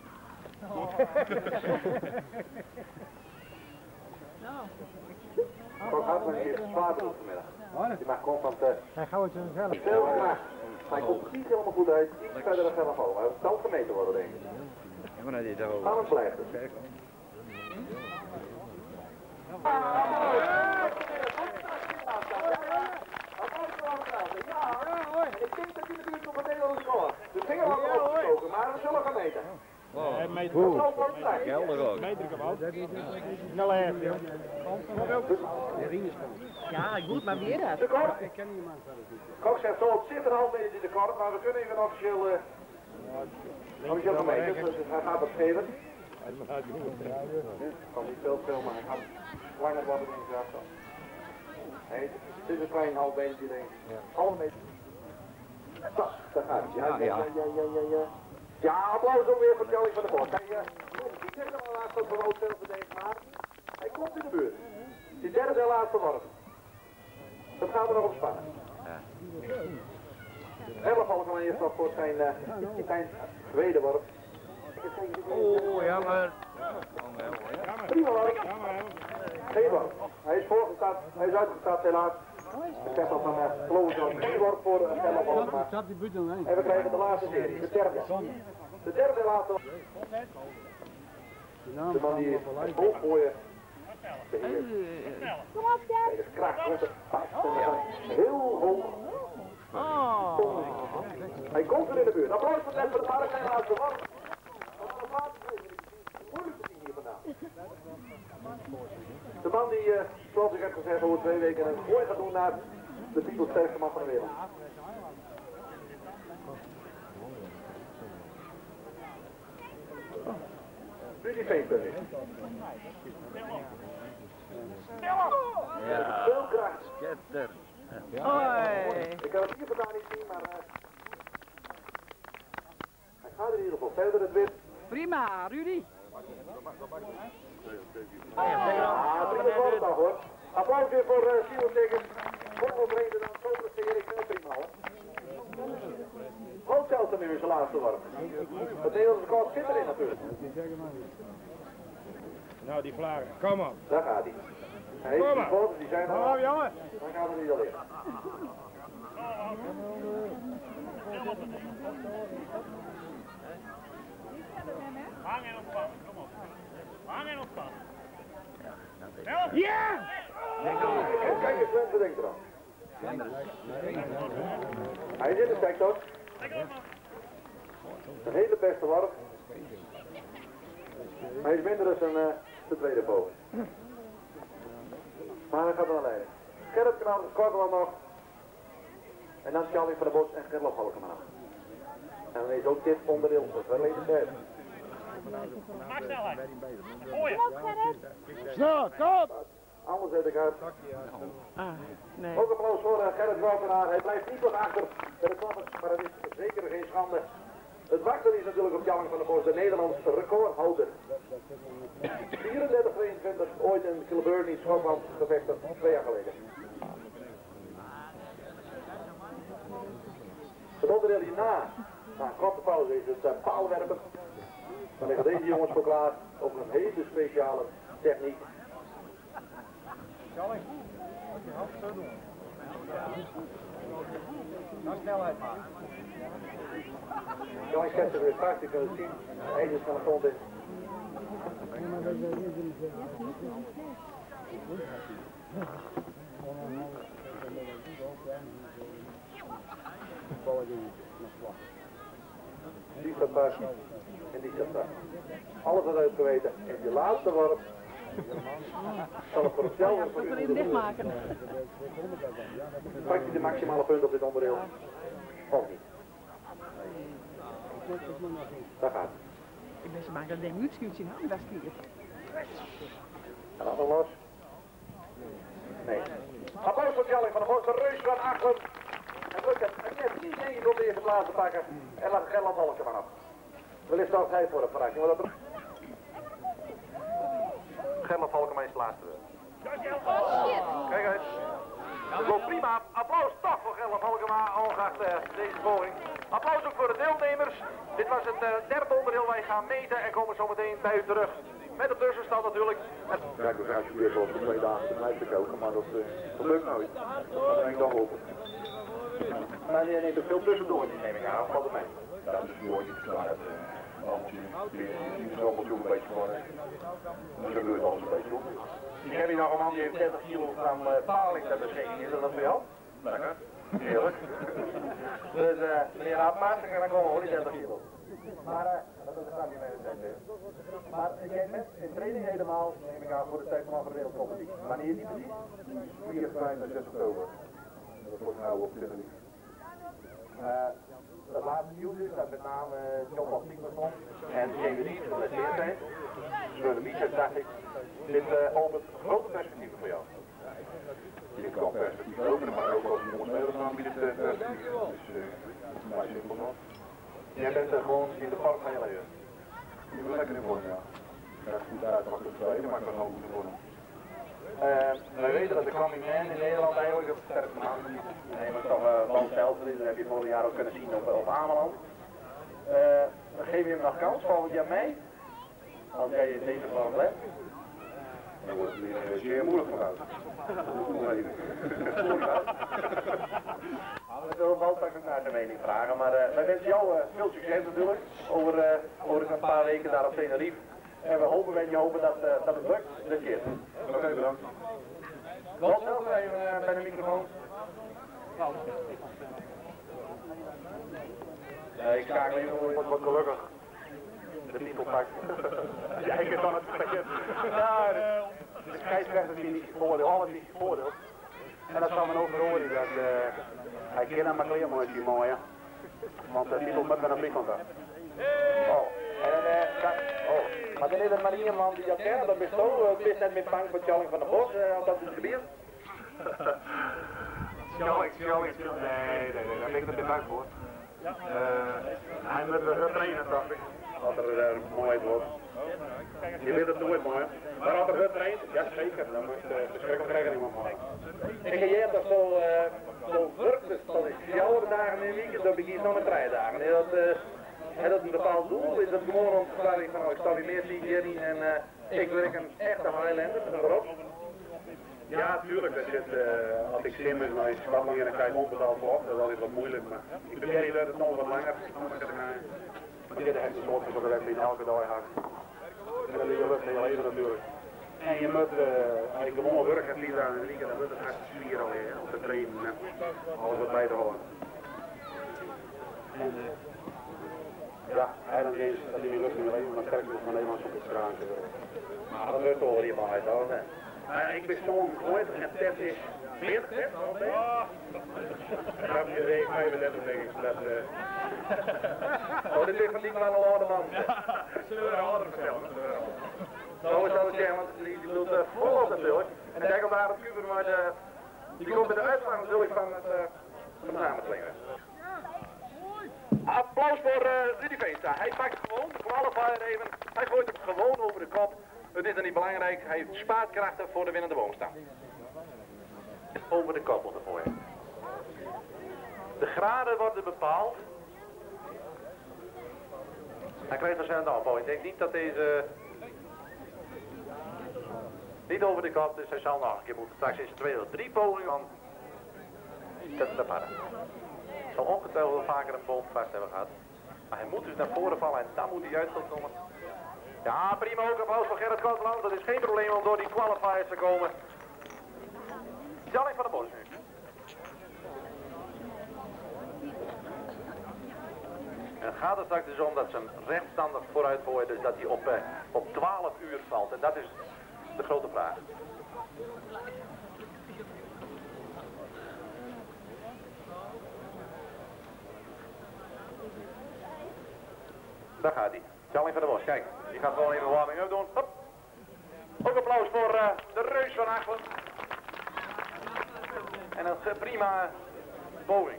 Kort Hartman heeft zwaar bedoeld vanmiddag. Die mag constant uh, Hij gaat het zelf. veel graag. Maar hij komt niet helemaal goed uit. Iets verder dan zelf al. Hij zal gemeten worden, denk ik. Ja, maar nou dit daarover. Aan het blijft het. Ja, ik denk dat je de buurt nog een Nederlandse score. De vinger had er opgestoken, maar we zullen gaan meten. Hij meet Goed. Dat wordt tijd. Gelder ook. meter hem ook. Snel even, joh. Ja, goed, maar weer dat. De kort. Ik ken niemand verder niet. Kok zegt zo, het zit een half meter in de kort, maar we kunnen even officieel, uh, officieel gaan meten, dus hij gaat het geven. Kan niet veel veel, maar hij gaat langer worden in zijn afstand. Nee, het is een klein half meter, denk ik. Half meter. Zo, daar gaat hij. Ja, ja, ja, ja, ja, ja. Ja, applaus ook weer voor Kelly van der Bos. Hij, uh, die zegt al laatst dat we rood veel verdedigd, maar hij komt in de buurt. Die derde en laatste worp. Dat gaat er nog op spannen. Elf al eerst nog voor zijn, uh, zijn tweede worp. Oh, jammer. Prima worp. Geen worp. Hij is voorgestaat, hij is uitgestaat helaas. Ik zeg al van uh, geloof ik drie worp voor uh, elf al gemaakt. Zat die buurt heen. En we krijgen de laatste serie, de derde. De derde en laatste. De man die het bol gooien. Kom op, Dad. Kijk, het kracht komt er vast. Heel hoog. Oh. Hij komt er in de buurt. Applaus voor net voor de paarden zijn laatste worp. Moeilijkste ding hier vandaan. De man die, uh, zoals ik heb gezegd, over twee weken een gooi gaat doen naar de titelsterkste man van de wereld. Rudy Veenburg. Ja. Veel kracht. Sketter. Hoi. Ik kan het hier vandaan niet zien, maar uh, hij gaat er in ieder geval verder het wit. Prima, Rudy. Ja, prima voorstel hoor. Applaus weer voor uh, Simon Tiggers. Volgens reden dan zo presteer ik heel prima hoor. Groot Celten nu in zijn laatste worp. Het Nederlandse kort zit erin natuurlijk. Nou, die vlagen. Kom op. Daar gaat hij. Hij heeft Kom die maar. foto's, die zijn Kom al. op, jongen. Dan gaat het niet al in. Hang en ontspannen, kom op. Hang en ontspannen. Ja! En kijk eens, mensen, denk eraan. Hij is in de sector. Een hele beste worp. Hij is minder dan zijn uh, de tweede poging. Maar hij gaat er wel leiden. Scherp kanaal, Kortman nog. En dan Charlie van der Bos en Gerlof Halkema. En dan is ook dit onderdeel verleden tijd. Maak snelheid. Gooi Kom op, Gerrit. Snel, kom! Anders zet ik uit. Ah, nee. Ook applaus voor uh, Gerrit Walkenaar. Hij blijft niet wat achter bij de klappers, maar het is zeker geen schande. Het wachten is natuurlijk op Jan van der Bos, de Nederlandse recordhouder. vierendertig tweeëntwintig, ooit in Kilburn in Schotland gevestigd, twee jaar geleden. Het onderdeel hierna, na een korte pauze, is het uh, paalwerpen. Dan liggen deze jongens voor klaar op een hele speciale techniek. Nou, snelheid maar. Jan Kester weer straks, je kunt het zien. Eén is van de grond in. Die staat vast en die staat vast. Alles is uitgeweten. En die laatste worp zal het voor hetzelfde voor Zal u je hem dichtmaken? Pakt hij de maximale punt op dit onderdeel? Of niet? Daar gaat het. Ik ben ze maken dat ding uitschuwtje aan, dat is kier. En dan los. Nee. Applaus voor Jalling van der Bos, de reus van achter. En lukt het. En net niet één op de eerste plaats te pakken. En laat Gerland Halke vanaf. Wellicht al tijd voor het verrassing. Maar dat... Gerland Halkema is de laatste. Oh, shit. Kijk uit. Dat loopt prima. Applaus toch voor Gerland Halkema, ongeacht uh, deze poging. Applaus ook voor de deelnemers. Dit was het uh, derde onderdeel. Wij gaan meten en komen zo meteen bij u terug. Met de tussenstand natuurlijk. En... Ja, ik was alsjeblieft wel voor twee dagen te blijven koken, maar dat uh, gebeurt nooit. Dat gaat er een dag op. Maar je neemt ook veel tussendoor, die neem ik aan. Valt er mee. Ja, tussendoor niet klaar. Die is een beetje voor. Dat gebeurt alles een beetje op. Ik heb hier nog een man die heeft dertig kilogram uh, paling ter beschikking. Is dat dat voor jou? Lekker. Heerlijk. Dus uh, meneer Aapmaas, ik ga gewoon hoor, die dertig kilo. Maar uh, dat is een niet mee de tijd. Maar ik heb net in training helemaal, neem ik aan voor de tijd van de wereldcompetitie. Wanneer is die precies? vier, vijf en zes oktober. Dat wordt nou op twintig. Uh, het laatste nieuws is dat met name uh, John van Siegersson en James Reed geblesseerd zijn. Door de biceps dacht ik, dit uh, opent grote perspectieven voor jou. Je kan perspectief openen, maar ook als je jongens spelers aanbiedt het perspectief. Dus uh, dat is maar simpel nog. Jij bent uh, gewoon in de park van je leven. Je wil lekker in vorm, ja. Je krijgt goed uit, mag het tweede, maar ik kan ook goed in vorm. Uh, wij weten dat de coming man in Nederland eigenlijk het sterkste man is. Neem het toch uh, Van Stelter is, dat heb je vorig jaar ook kunnen zien op, op Ameland. Uh, dan geef je hem nog kans, volgend jaar mee. Als jij in deze plan blijft. Dan wordt het weer zeer moeilijk voor jou. We zullen wel straks ook naar zijn mening vragen, maar uh, wij wensen jou uh, veel succes natuurlijk over, uh, over een paar weken daar op Tenerife. En we hopen met je hopen dat, uh, dat het lukt dit keer. Oké, okay, bedankt. Wat zelf even uh, bij de microfoon? Ja, ik schakel even voor, ik word wat gelukkig. De titel pakt. Ja, ik heb dan het pakket. Ja, de, de scheidsrechter die niet voordeel, alles niet voordeel. En dat zal men ook horen, dat uh, hij kan aan mijn kleer mooi zien, mooi ja. Want de titel met een vliegkant af. Oh, en eh, dat, oh. Maar dan is er maar iemand die dat kent, dat is zo, het is net met bang voor Tjalling van der Bos, uh, als dat is gebeurd. Tjalling, Tjalling, nee, nee, nee, daar ben ik er bang voor. Uh, hij moet er trainen, dacht ik. Wat er uh, mooi wordt. Je weet het nooit mooi. Maar als er het traint, ja zeker, dan moet je uh, verschrikkelijk krijgen iemand mooi. En jij hebt dat zo, uh, zo druk, dus dat is jouw dagen in de week, dan begin je nog met drie dagen. En dat, uh, en dat is een bepaald doel, is dat gewoon om te vragen van, oh, ik sta weer meer zien Jerry en uh, ik werk een echte Highlander, erop. Ja, tuurlijk, dat zit, uh, als ik sim is, maar ik stap hier en ik krijg onbetaald voor, dat is altijd wat moeilijk, maar ik ben Jerry dat het nog wat langer. Maar dit heeft een soort van dat je elke dag gaat. En dat is je lucht heel even natuurlijk. En je moet, uh, als je gewoon werk gaat niet aan de weekend, dan wordt het hartstikke spier alweer, om te trainen en alles wat bij te houden. En, uh, ja, hij dan eens, dat hij weer lucht in je leven, maar sterk is van Nederlands op het straatje. Maar dat wordt toch hier maar uit, hoor. Uh, ik ben zo'n ooit en Ted is veertig, hè? Dan heb je de vijfendertig denk ik. Dat, uh... oh, dit ligt van die kleine oude man. Zullen we er harder vertellen? Zo is dat het zeggen, want die doet uh, volop natuurlijk. En de dekkel daar op Cuber, maar de, die komt bij de uitslag natuurlijk van het, uh, van het samenslingen. Applaus voor uh, Rudy Veenstra. Hij pakt gewoon de qualifier even. Hij gooit hem gewoon over de kop. Het is er niet belangrijk, hij heeft spaatkrachten voor de winnende boomstam. Over de kop ervoor. De graden worden bepaald. Hij krijgt waarschijnlijk een afbouw. Ik denk niet dat deze... niet over de kop, dus hij zal nog een keer moeten. Straks is het twee of drie pogingen om te pakken. Hij zal ongetwijfeld vaker een boom vast hebben gehad. Maar hij moet dus naar voren vallen en dan moet hij uit komen. Ja, prima, ook applaus voor Gerrit Kotland. Dat is geen probleem om door die qualifiers te komen. Tjalling van der Bos nu. En het gaat er straks dus om dat ze hem rechtstandig vooruit gooien, dus dat hij op, eh, op twaalf uur valt. En dat is de grote vraag. Daar gaat hij. Tjalling van der Bos, kijk. Die gaat gewoon even warming-up doen. Hop. Ook applaus voor uh, de reus van Achelen. En een uh, prima poging.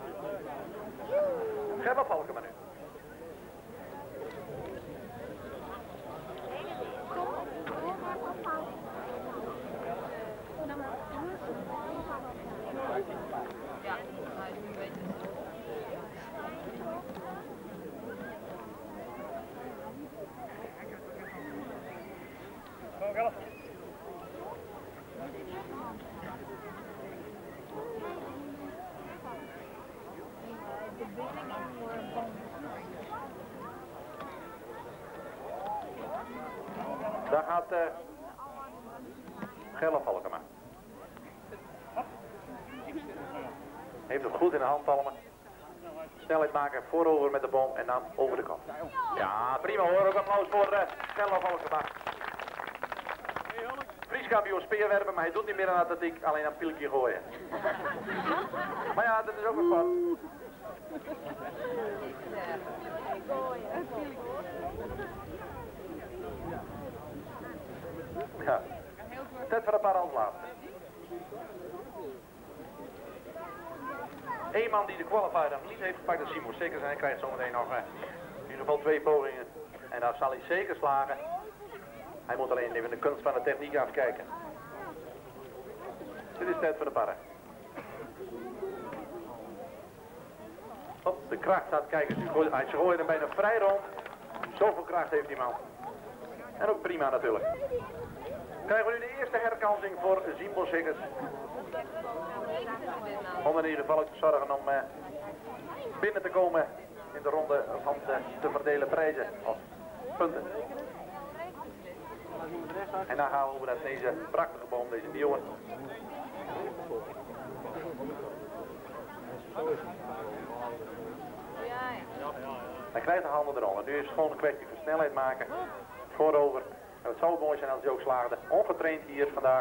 Gerda Valkema nu. Ja, maar ik weet het. Daar gaat uh, Gerda Valkema. Heeft het goed in de handpalmen. Snelheid maken, voorover met de bom en dan over de kop. Ja, prima hoor. Ook applaus voor uh, snel afvallen gemaakt. Fries kampioen speerwerpen, maar hij doet niet meer aan atletiek, alleen aan pieltje gooien. Maar ja, dat is ook een sport. Ja. Tijd voor een paar handlaten. Eén man die de qualifier nog niet heeft gepakt is Simon Sikkers en hij krijgt zometeen nog eh, in ieder geval twee pogingen. En daar zal hij zeker slagen. Hij moet alleen even de kunst van de techniek afkijken. Dit is tijd voor de parren. Op de kracht staat, kijk eens, hij gooit hem bijna vrij rond. Zoveel kracht heeft die man. En ook prima natuurlijk. Krijgen we nu de eerste herkansing voor Simon Sikkers. Om in ieder geval te zorgen om uh, binnen te komen in de ronde van de te verdelen prijzen of punten. En dan gaan we over naar deze prachtige boom, deze nieuwe. Hij krijgt de handen eronder. Nu is het gewoon een kwestie van snelheid maken. Voorover. En het zou mooi zijn als hij ook slaagde. Ongetraind hier vandaag.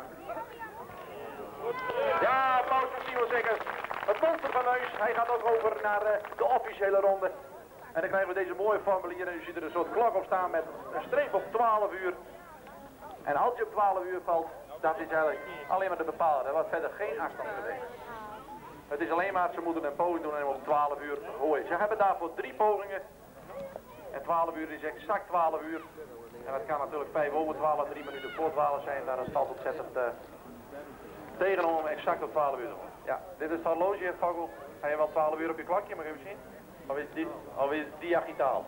Ja, applaus voor Simon Sikkers. Het monster van Neus. Hij gaat ook over naar uh, de officiële ronde. En dan krijgen we deze mooie formulier. En u ziet er een soort klok op staan met een streep op twaalf uur. En als je op twaalf uur valt, dat is eigenlijk alleen maar te bepalen. Er wordt verder geen afstand betekend. Het is alleen maar, ze moeten een poging doen en om twaalf uur gooien. Ze hebben daarvoor drie pogingen. En twaalf uur is exact twaalf uur. En dat kan natuurlijk vijf over twaalf, drie minuten voor twaalf zijn. Daar is het altijd ontzettend uh, tegen om exact op twaalf uur te doen. Ja, dit is het horloge, Vogel. Ga je wel twaalf uur op je klokje, mag je even zien? Of is dit, of is het diagitaal?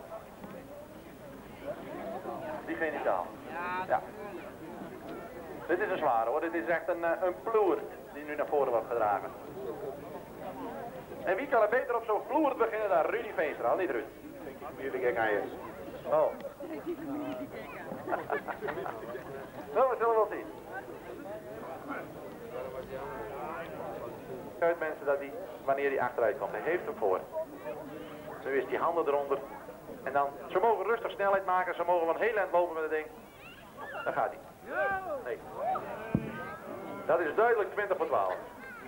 Digenitaal. Ja. Dit is een zware hoor, dit is echt een, een ploert die nu naar voren wordt gedragen. En wie kan er beter op zo'n ploert beginnen dan Rudy Veenstra, niet Ruud? Jullie gek aan je. Oh. Nou, we zullen wel zien. Uit mensen dat hij, wanneer hij achteruit komt, hij heeft hem voor. Nu is die handen eronder. En dan, ze mogen rustig snelheid maken, ze mogen van heel eind lopen met het ding. Dan gaat hij. Nee. Dat is duidelijk twintig voor twaalf.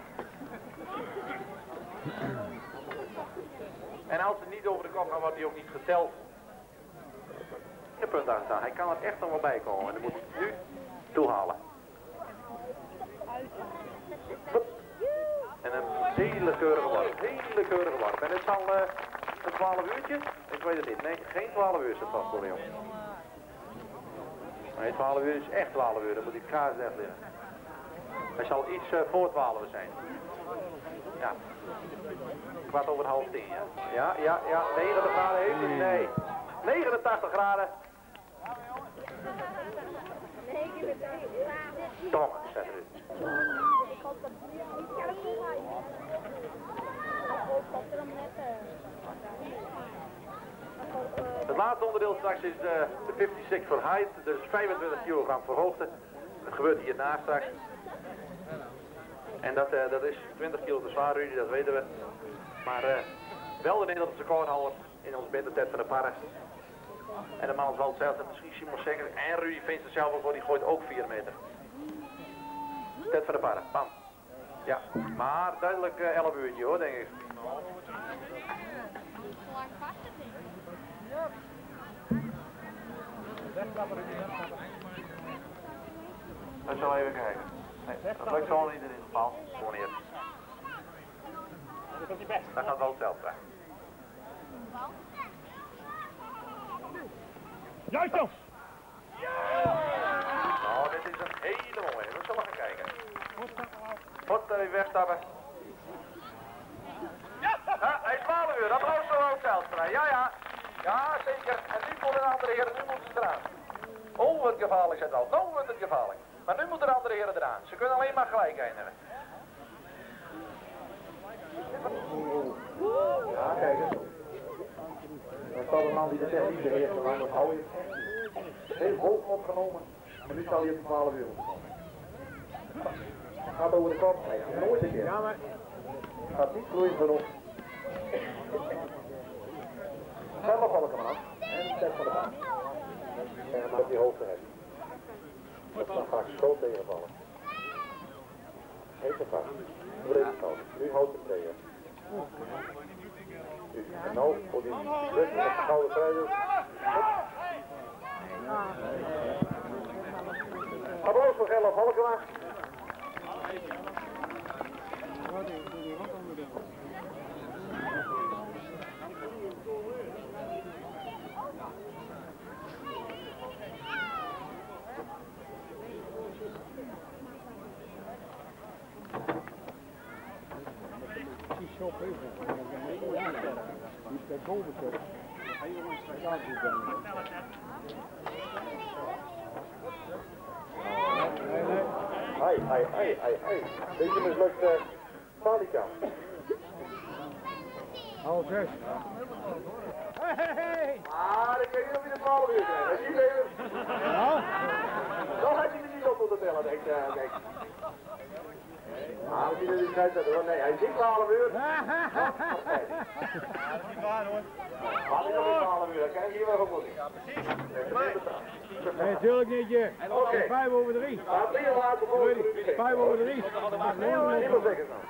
En als het niet over de kop gaat, wordt hij ook niet geteld. De punt aan staan. Hij kan er echt nog wel bij komen. En dan moet hij nu toehalen. En een hele keurige worp. Hele keurige worp. En het zal uh, een twaalf uurtje? Ik weet het niet. Nee, geen twaalf uur is het vast voor jongens. Nee, twaalf uur is echt twaalf uur. Dan moet hij het kaas echt liggen. Hij zal iets uh, voor twaalf zijn. Ja. Kwart over half tien, ja. Ja, ja, ja. negentig graden heeft hij? Nee. negenentachtig graden. Thomas, zet erin. Het laatste onderdeel straks is de, de vijfenzestig voor height, dus vijfentwintig kilogram voor hoogte. Dat gebeurt hierna straks. En dat, uh, dat is twintig kilo te zwaar, Rudy, dat weten we. Maar uh, wel de Nederlandse recordhouder in ons binnentijd van de parren. En de man zal zelf, en misschien Simon Sikkers en Rudy Veenstra zelf ook voor, die gooit ook vier meter. Tijd van de parren, bam. Ja, maar duidelijk uh, elf uurtje hoor, denk ik. Dat zal even kijken. Nee, dat lukt zo niet in ieder geval. Gewoon hier. Dat gaat wel hetzelfde zijn. Juist toch! Nou, dit is een hele mooie. We zullen gaan kijken. Goed, even wegstappen. Ja, hij is twaalf uur. Applaus voor Wout Zijlstra. Ja, ja. Ja, zeker. En nu voor de andere heren, nu moeten ze eraan. Oh, wat gevaarlijk is het al. Oh, wat het gevaarlijk. Maar nu moeten de andere heren eraan. Ze kunnen alleen maar gelijk eindigen. Ja, kijk eens. Dan staat een man die de techniek beheerst, maar dat hou je. Heel hoog opgenomen. Maar nu zal hij op twaalf uur komen. Gaat over de kop. Nee, nooit een keer. Ja, maar Gaat niet vloeiend genoeg. Zelf vallen hem af. En zet van de baan. En dan op die hoogte hebben. Dat kan vaak zo tegenvallen. Even vast. Nu houdt het tegen. En nou voor die rust met de gouden trui dus. Applaus voor Gerlof Halkema. Zo heel veel. Niet bij boven terug. Dat is dan. Ai, ai, ai, ai, ai. Deze mislukt uh, Palika. Half zes. Hey! Ah, ik weet niet of je de twaalf uur krijgt. Als je even... Ja? Dan had je er niet op moeten tellen, denk ik. Uh, denk. Ah, moet je er niet uitzetten hoor. Nee, hij is niet twaalf uur. Dat is niet waar hoor. Maar ik nog niet twaalf uur, dat kan ik hier wel goed niet. Ja, precies. Nee, natuurlijk niet. Je. Oké. Vijf over drie. Maar drie laatste volgens Rudy. Vijf over drie. Niemand zegt het nou.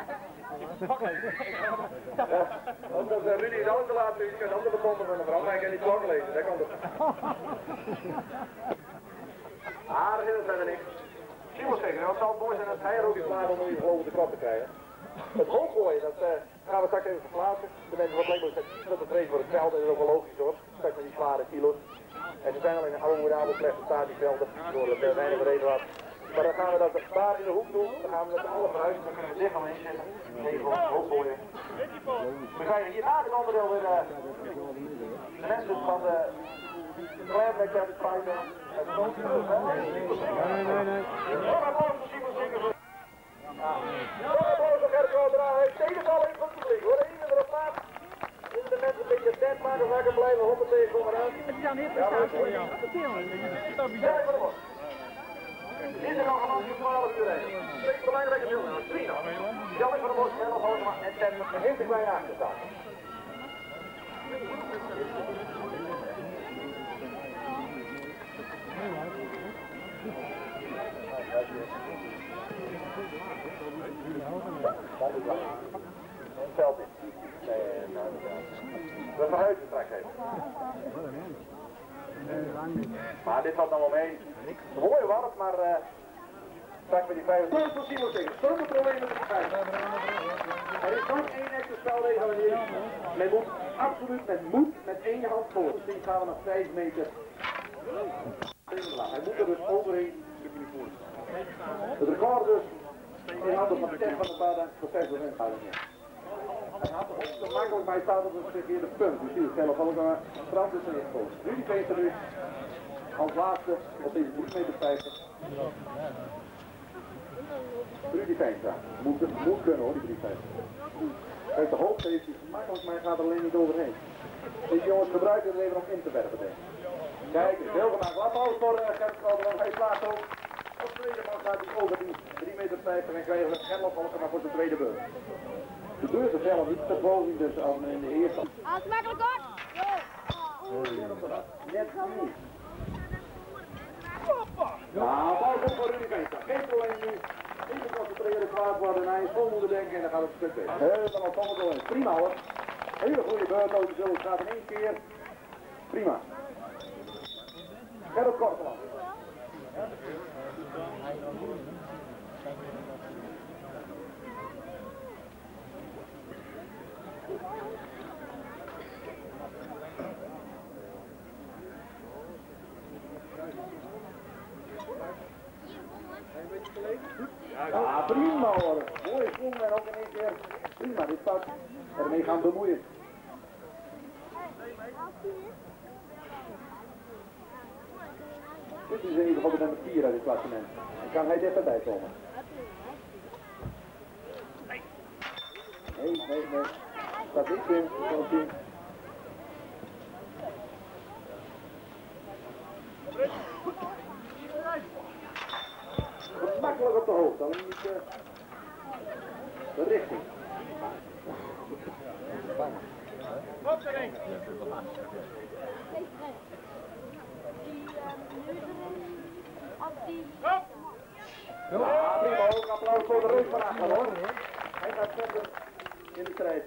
Omdat uh, Rudy is alles te laat, dus je kunt andere bommen van de vrouw, maar ik kan niet klokken lezen, dat kan toch. Ah, dat zijn er niks. Simon zeggen, wat zal het mooi zijn als hij er ook iets laat om hier geloof de krop te krijgen. Het hooggooien, dat uh, gaan we straks even verplaatsen. De mensen wat lekker zijn dat de vrees voor het veld, dat is ook wel logisch hoor. Straks met die zware kilo's. En ze zijn al in een abominabel slechte staat die velden, door het uh, weinig reden had. Maar dan gaan we dat daar in de hoek doen, dan gaan we met z'n allen vooruit, dan kunnen we dicht omheen zitten. Nee, gewoon hooggooien. We krijgen hier na het onderdeel weer uh, de mensen van de Clairback hebben het spijten. Nee, nee, nee. Nog een boos voor Simon Ziekers. Nog een boos voor Gert Grootera. Hij heeft tegenvallen in goed publiek hoor. Even erop laat. Willen de mensen een beetje tent maken, lekker blijven hoppen tegen komen aan. Ja, dat is goed. Ja, voor de bos. Is er nog een landje twaalf uur heen? Twee belangrijke deelnemers. Drie nog. Jan van der Bos, Gerlof Halkema en Ted met een heel klein achter staan. Veld in. We verhuizen straks even. Maar dit valt nog wel mee. Mooi warm, maar uh, straks met die vijf. Storm voor Simon tegen. Stormcontrole met de vijf. Er is nog één extra spelregel hier. Men moet absoluut met moed met één hand voor. Dus gaan we nog vijf meter. Hij moet er dus overheen. Het record dus in handen van Ted van der Baden voor vijf procent houden. Hij had er ook zo makkelijk bij staat op een verkeerde punt. Dus hier Gerlof Halkema strand is erin gekomen. Rudy Veenster nu als laatste op deze drie meter vijftig. Rudy Veenster. Moet, moet kunnen hoor, die drie vijftig. Kijk, de hoogte heeft hij gemakkelijk, maar hij gaat er alleen niet overheen. Deze jongens gebruiken het even om in te werpen, denk ik. Kijk, het is heel gemaakt. Applaus voor uh, Gert Grootera, want hij slaat ook. Als tweede man gaat hij over die drie meter vijftig en krijgen we Gerlof Halkema voor zijn tweede beurt. De beurt is zelf niet te boven, dus al in de eerste. Als makkelijk hoor! Net niet. Ja, bal komt voor Rudy Veenster. Geen probleem nu. Even concentreren, kwaad worden en hij is vol moeten denken en dan gaat het een stuk weg. Helemaal vol door. Prima hoor. Hele goede beurt ook, zo het gaat in één keer. Prima. Gerrit Korteland. Ja, prima hoor. Mooie schoen en ook in één keer. Prima, dit staat ermee gaan bemoeien. Dit is in ieder geval de nummer vier uit dit klassement. Dan kan hij dichterbij komen. Nee, nee, nee. Staat niet in. Komt in. Gemakkelijk op de hoogte, alleen niet uh, de richting. Op de ring. Op. Ja, prima, ook applaus voor de rug van achter hoor. Hij gaat verder in de strijd.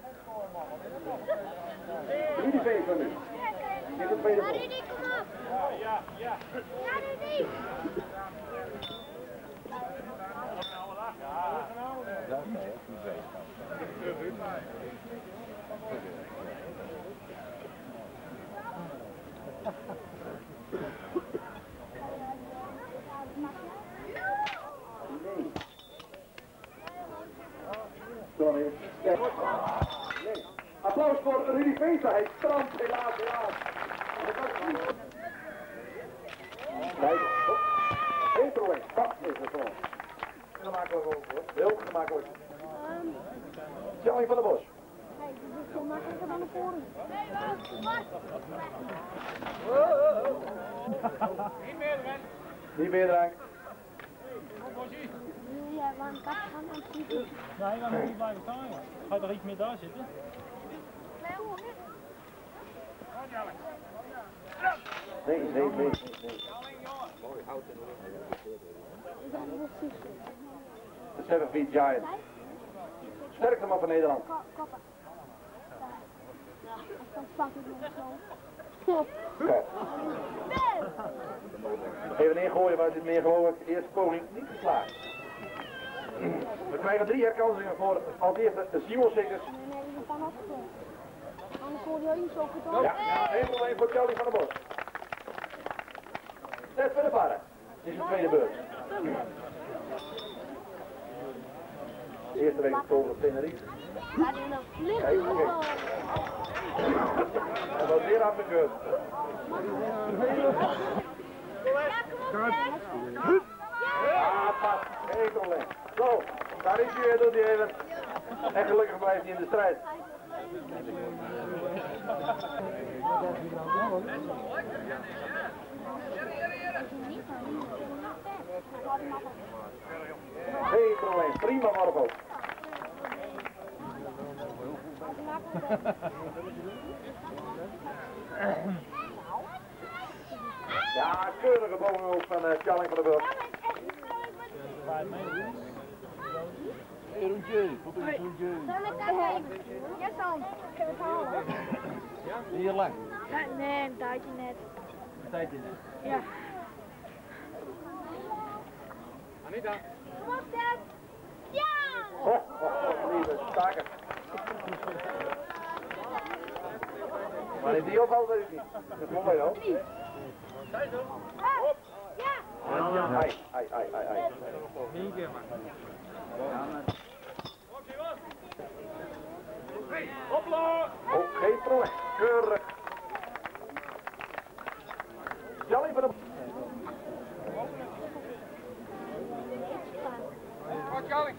Rudy Vever nu. In de tweede bal. Rudy, kom op! Ja, ja. Ja, Rudy! Sorry. Ja. Nee. Applaus voor Rudy Vever. Hij strandt helaas helaas. Kijk, op. Geen probleem. Dat is het gewoon. Gemakkelijk ook hoor. Heel gemakkelijk. Tjalling van der Bos. Kijk, dit is zo makkelijker dan de voren. Niet meer erin. Niet meer drank. Ja, waar een kast gaan en schieten. Nee, dan moet je blijven staan. Joh. Ga je toch iets meer daar zitten? Nee, nee, nee. nee. De Seven Feet Giant. Sterkste man van Nederland. Koppen. Ja, dat pak ik nog zo. Kijk. Even ingooien, maar dit meer geloof ik. Eerste poging niet geslaagd. We krijgen drie herkansingen voor als eerste de Simon Sikkers. Nee, nee, die kan afgesloten. Anders hoor je niet zo goed op. Ja, één probleem voor Charlie van der Bos. Zet voor de barren. Dit is de tweede beurt. De eerste week komen op Tenerife. Ja, die nog vliegt. Kijk, oké. En dat weer afgekeurd. Ja, pas. Geen probleem. Zo, daar is hij weer, doet hij even. En gelukkig blijft hij in de strijd. Geen probleem, prima Marco. Ja, keurige bovenhoofd van uh, Tjalling van der Burg. Ja, Sam. Ik heb het halen. Hier lang. Nee, een tijdje net. Een tijdje net. Ja. Anita. Kom op, Dad. Ja! Oh, oh, oh, lieve staker. Maar in die opval weet ik niet. Dat komt bij jou. Ja! Ai, ai, ai, ai, ai. Eén keer maar. Hopla. Oh, geen probleem. Keurig. Tjalling van der Wat Jalling?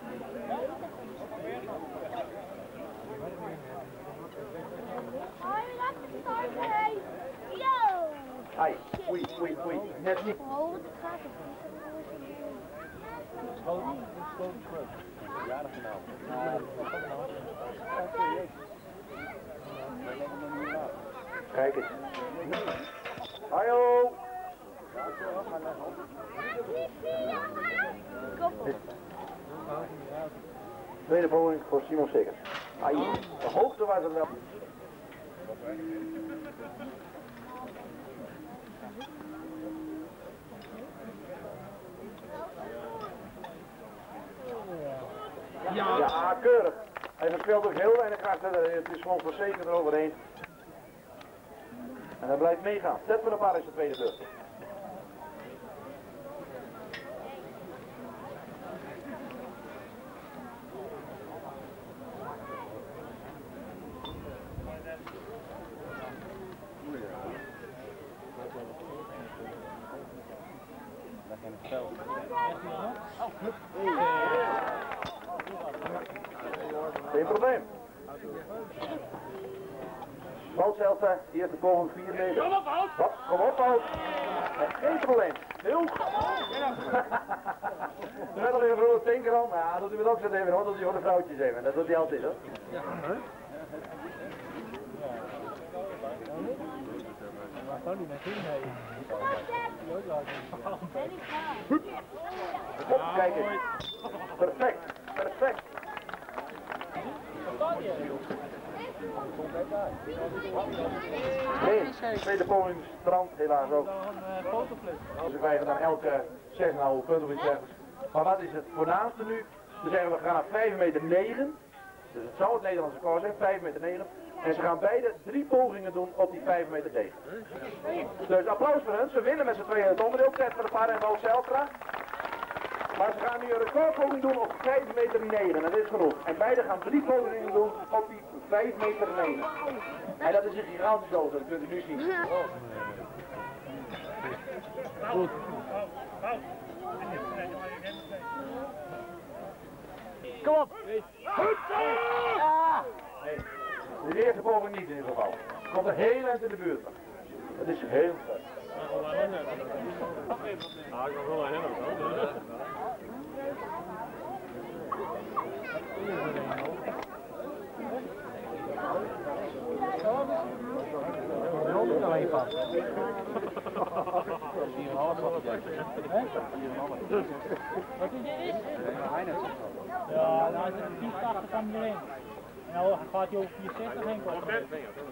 Hoi, laat het starten, hé. Yo! Ai, oei, oei, oei. Net niet. Oh, wat gaat het? Ja, dat is Kijk eens. Hallo. Tweede poging voor Simon Sikkers. Ai, de hoogte was er wel. Ja, ja, keurig. Hij verspeelt ook heel weinig kracht. Het is gewoon verzekerd eroverheen. En hij blijft meegaan. Zet voor de paar is de tweede beurt. Geen probleem. Wout Zelta, eerste poging vier meter. Kom op, Wout. Wat? Kom op, Wout. Geen probleem. Heel. Er werd al even een grote tanker aan. maar ja, dat doet hij ook zo even, hoor, dat hij voor de vrouwtjes even. Dat doet hij altijd, hoor. Ja. Waar zou die naartoe mee? Kom, kijk eens. Perfect, perfect. Nee, tweede poging strand helaas ook. Dus we krijgen dan elke zes en een half punt of iets dergelijks. Maar wat is het voornaamste nu? We zeggen we gaan naar vijf meter negen. Dus het zou het Nederlandse record zijn, vijf meter negen. En ze gaan beide drie pogingen doen op die vijf meter negen. Dus applaus voor hen. Ze winnen met z'n tweeën het onderdeel. Tijd voor de paarden en Wout Zijlstra. Maar ze gaan nu een recordpoging doen op vijf meter negen. Dat is genoeg. En beide gaan drie pogingen doen op die vijf meter negen. En dat is een gigantische auto, dat kunt u nu zien. Goed. Kom op! Goed zo! Ja! Nee, de eerste poging niet in ieder geval. Komt er heel eind in de buurt. Dat is heel vet. Ah, ik kan wel een hebben. Wat is dit? Ja, nou is het vier tachtig van erin. En nou gaat hij over vier zestig heen komen.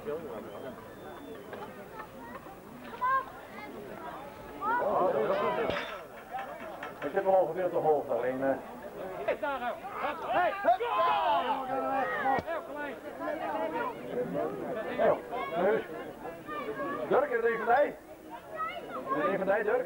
Ik zit wel ongeveer te hoog, alleen... Uh... Kijk daar, hey! Heel, neus. Dirk, is er even bij? Is er even bij, Dirk?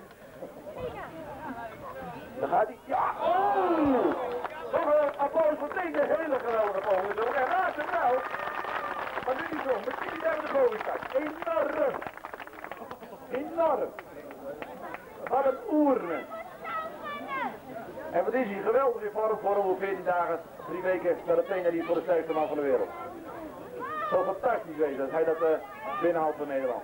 Daar gaat hij. Ja! Oh! Toch een applaus voor deze hele geweldige poging. En naast hem nou. Maar nu niet zo, misschien niet even de poging staat. Enorm! Enorm! Wat een oeren! En wat is hij geweldig in vorm voor over veertien dagen, drie weken met het trainer die voor de sterkste man van de wereld. Zo fantastisch wezen dat hij dat uh, binnenhaalt voor Nederland.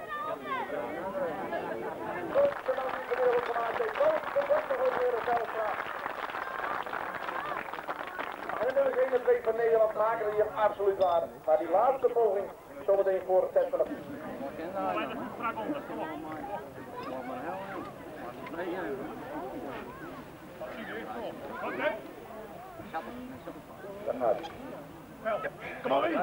En de nummer één twee van Nederland maken die hem absoluut waren. Maar die laatste poging zometeen voor het set van de dat gaat hij. Kom maar in!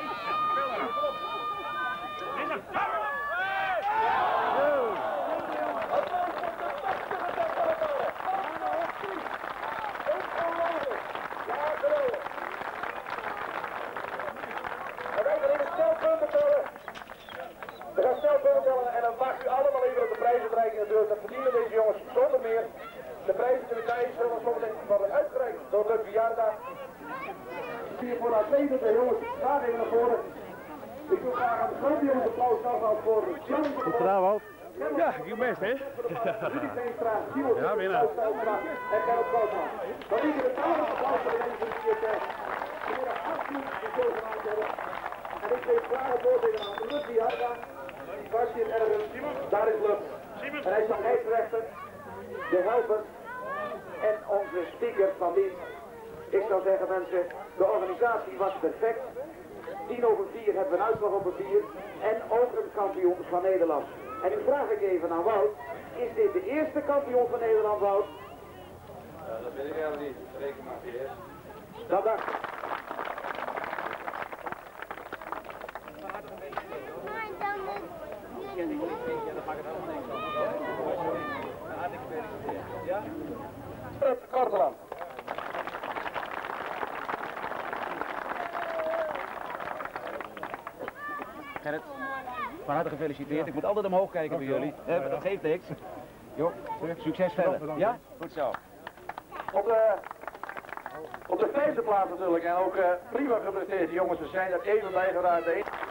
We gaan snel tellen en dan mag u allemaal even op de prijzenreiking natuurlijk. Dat verdienen deze jongens zonder meer. De prijzen te krijgen zullen zometeen worden uitgereikt door de Viarda. Hier voor de atleten, de jongens, graag even naar voren. Ik wil graag aan de grote jongens applaus afhouden voor Jan. Goed gedaan, Wout. Ja, ik doe best, hè? Ja, winnaar. En Gerrit Koopman. Dan liegen we allemaal applaus voor de mensen die het vanmiddag absoluut gekozen hebben. En ik geef graag het woord tegen aan de Viarda. Die was hier ergens, daar is lucht. En hij is de scheidsrechter, de helper en onze speaker van dienst. Ik zou zeggen mensen, de organisatie was perfect. tien over vier hebben we een uitslag op papier en ook een kampioen van Nederland. En nu vraag ik even aan Wout, is dit de eerste kampioen van Nederland, Wout? Ja, dat weet ik helemaal niet. Reken maar eerst. Dat dacht ik. Het Korteland. Gerrit, van harte gefeliciteerd. Ik moet altijd omhoog kijken bij jullie. Eh, dat geeft niks. Jo, succes verder. Ja? Goed zo. Op de, op de vijfde plaats natuurlijk en ook uh, prima gepresteerd. Die jongens, we zijn er even bij geraakt.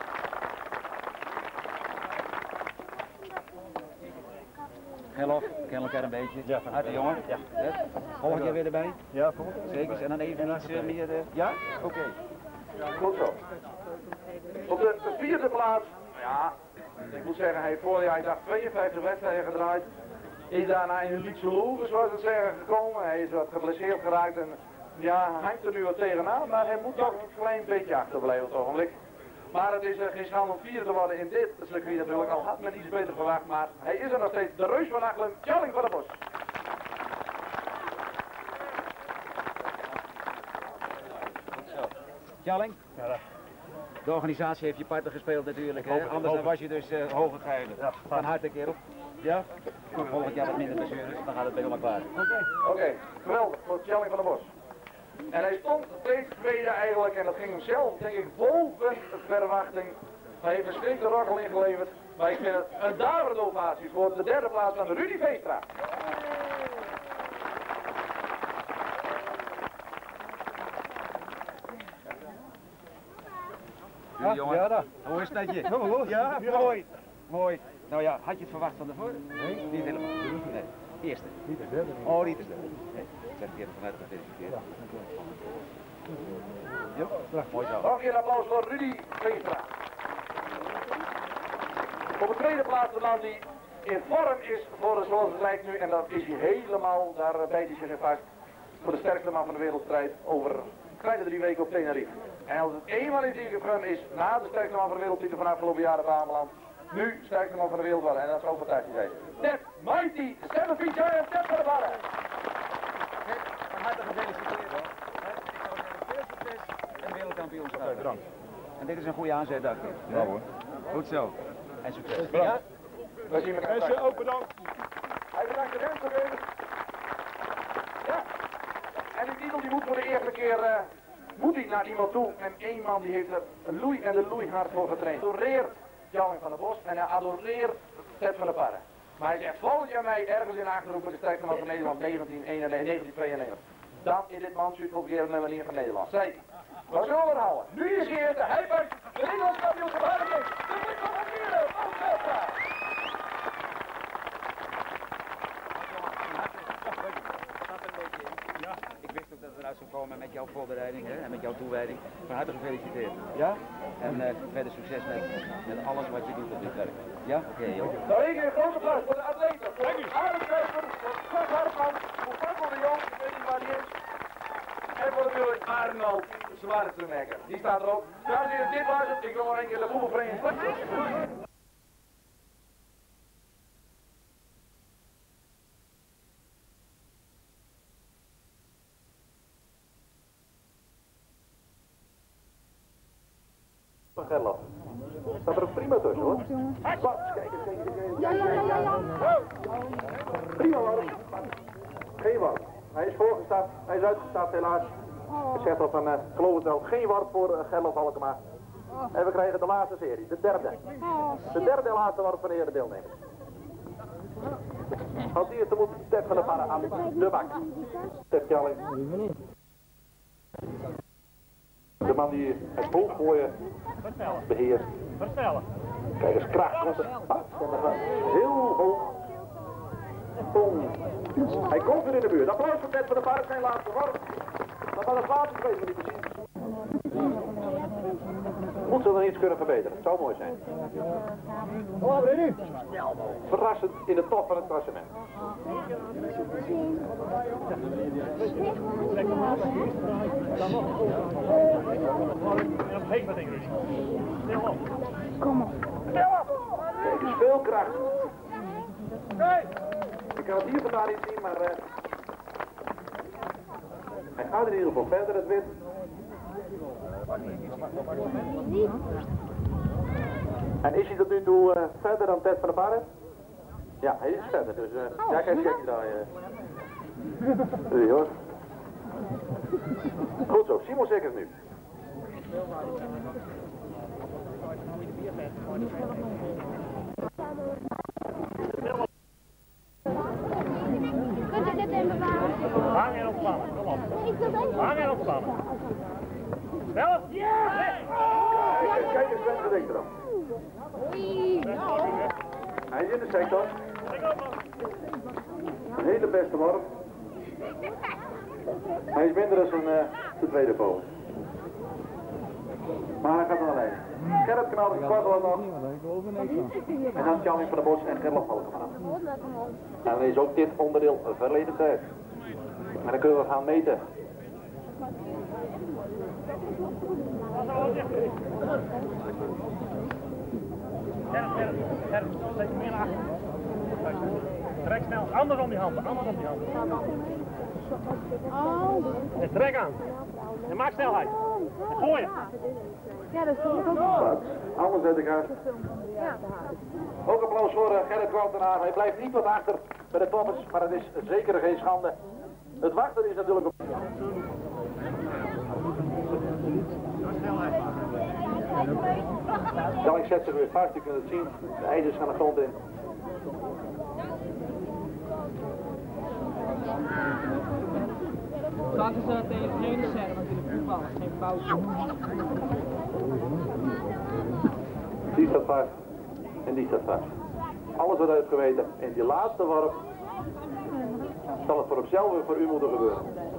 Hello, we kennen elkaar een beetje. Ja, van harte jongen. Ja. Volgende keer weer erbij? Ja, volgende keer. Zeker. En dan even iets uh, meer. Uh, ja? Oké. Okay. Goed zo. Op de, de vierde plaats, ja, ik moet zeggen, hij heeft vorig jaar, ik dacht, tweeënvijftig wedstrijden gedraaid. Is daarna in een Lietse Loeven, zoals het zeggen, gekomen. Hij is wat geblesseerd geraakt en Ja, hij hangt er nu wat tegenaan, maar hij moet toch een klein beetje achterblijven op het ogenblik. Maar het is uh, geen schande om vierde te worden in dit circuit natuurlijk, al had men iets beter verwacht, maar hij is er nog steeds, de reus van Achelen, Tjalling van der Bos. Tjalling? Ja, de organisatie heeft je partner gespeeld natuurlijk, hè? Anders dan was je dus uh, hoger geëindigd. Ja, van harte kerel. Ja? Volgend jaar wat minder blessures, dan gaat het helemaal klaar. Oké, okay. okay. Geweldig voor Tjalling van der Bos. En hij stond steeds tweede eigenlijk en dat ging hem zelf, denk ik, boven verwachting. Hij heeft een strikte rokkel ingeleverd, maar ik vind het een daverende ovatie voor de derde plaats van Rudy Veenstra. Ja, jongen. Ja, dat. Hoe is het met je? Ja, mooi. Mooi. Nou ja, had je het verwacht van tevoren? Nee. Niet helemaal. Nee. Eerste. Niet de derde. Oh, niet de derde. Nee. Ik zeg het vanuit gefeliciteerd. Ja. Ja, mooi zo. Nog een applaus voor Rudy Veenstra. Op de tweede plaats de man die in vorm is voor zoals het lijkt nu. En dat is hij helemaal, daar bijt hij zich in vast. Voor de sterkste man van de wereldstrijd over kleine drie weken op Tenerife. En als het eenmaal is ingegaan is na de sterkste man van de wereldtitel van afgelopen jaren bij Ameland, nu sterkste man van de wereld worden. En dat zou fantastisch zijn. That mighty seventeen giant Ted van der Barre. Van harte gefeliciteerd hoor. Veel succes en wereldkampioenschap. Bedankt. En dit is een goede aanzet, dank je. Ja hoor. Goed zo. En succes. Ja? We zien elkaar. Mensen ook bedankt. Hij bedankt de rest even. Ja. En die titel die moet voor de eerste keer uh, moet hij naar iemand toe. En één man die heeft er loei en de loei hard voor getraind. Hij adoreert Tjalling van der Bos en hij adoreert Ted van der Barre. Maar hij zegt volgend jaar mij ergens in Achterhoek met de sterkste man van Nederland negentien tweeënnegentig. Dan in dit manschuut op de nummer negen van Nederland. Zei hij. We zullen overhouden. Nu is hij eerste. Hij pakt de Nederlandse kampioenschap Hardeking. De blik van de vierde van Veenstra. Ik wist ook dat het eruit zou komen met jouw voorbereiding hè, en met jouw toewijding. Van harte gefeliciteerd. Ja? En uh, verder succes met, met alles wat je doet op dit werk. Ja? Oké okay, joh. Nou, ik een grote applaus voor de atleten. Voor Arend Kuiper, voor Kort Hartman, voor Franco de Jong, ik weet niet waar die is. En voor natuurlijk Arnold Zwaardenstremekker. Die staat er ook. Dames en heren, dit was het. Ik wil nog een keer de voetbalvereniging. Van Gerlof. Staat er ook prima tussen hoor. Wat? Kijk eens, kijk eens, kijk eens. Ja, ja, ja, ja. Prima hoor. Geen woord. Hij is voorgestapt, hij is uitgestapt helaas. Ik zeg op een, uh, geloof het wel, geen woord voor uh, Gerlof Alkema. En we krijgen de laatste serie, de derde. De derde en laatste woord van de hele deelnemers. Als eerste moet Ted van der Barre aan de bak. Ted Tjalling. De man die het hoofdgooien beheerst. Vertellen. Kijk eens, kracht komt er. Heel hoog. Boom. Hij komt weer in de buurt. Applaus voor Ted van der Barre, zijn laatste worp. Dat was het laatste twee minuten zien. Moet ze nog iets kunnen verbeteren. Het zou mooi zijn. Verrassend in de top van het klassement. Kom op. Kijk eens, veel kracht. Ik kan het hier vandaar niet zien, maar uh, hij gaat in ieder geval verder, het wit. En is hij tot nu toe uh, verder dan Ted van der Barre? Ja, hij is verder, dus uh, oh, ja, kijk, kijk daar. Uh. Doei hoor. Goed zo, Simon Zekkers nu. Kunt u dit in bewaren? Hang en ontspannen, kom op. Hang en ontspannen. Snel? Ja! Kijk, kijk eens, Sven gedenkt erop. Hij is in de sector. Een hele beste worp. Hij is minder dan zijn uh, de tweede poging. Maar hij gaat er alleen. Gerrit Knal is kwart nog. En dan Tjalling van der Bos en Gerlof Alkema. En dan is ook dit onderdeel verleden tijd. En dan kunnen we gaan meten Trek snel, anders om die handen, anders om die handen. Oh. En trek aan. En maak snelheid. En gooien. Ja, dat is ook. Anders zet ik uit. Ja. Ook applaus voor uh, Gerrit Kwaltenaar. Hij blijft niet wat achter bij de Thomas, maar het is zeker geen schande. Het wachten is natuurlijk op... Stelling zet zich weer vast, je kunt het zien. De ijzers gaan de grond in. Dat is uh, tegen de trainer zeggen natuurlijk, voetbal, geen foutje. Die staat vast en die staat vast. Alles wordt uitgeweten. In die laatste worp zal het voor hemzelf en voor u moeten gebeuren.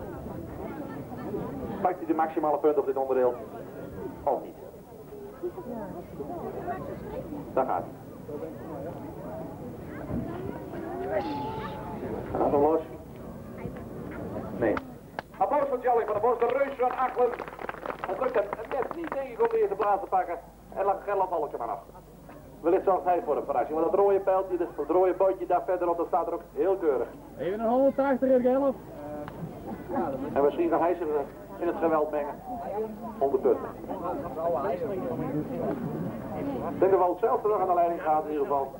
Pakt hij de maximale punten op dit onderdeel? Of niet? Daar gaat het. Gaat hem los? Nee. Applaus voor Jalling van der Bos, de reus van Achelen. Het lukt hem net niet denk ik om de eerste plaats te pakken. En laat Gerlof Valkenman af. Wellicht zorgt hij voor een verrassing. Want dat rode pijltje, dat rode bootje daar verderop, dat staat er ook heel keurig. Even een honderdtachtig in Gerlof. En misschien kan hij zich in het geweld mengen. honderd punten. Ik denk dat we zelf terug aan de leiding gaat in ieder geval.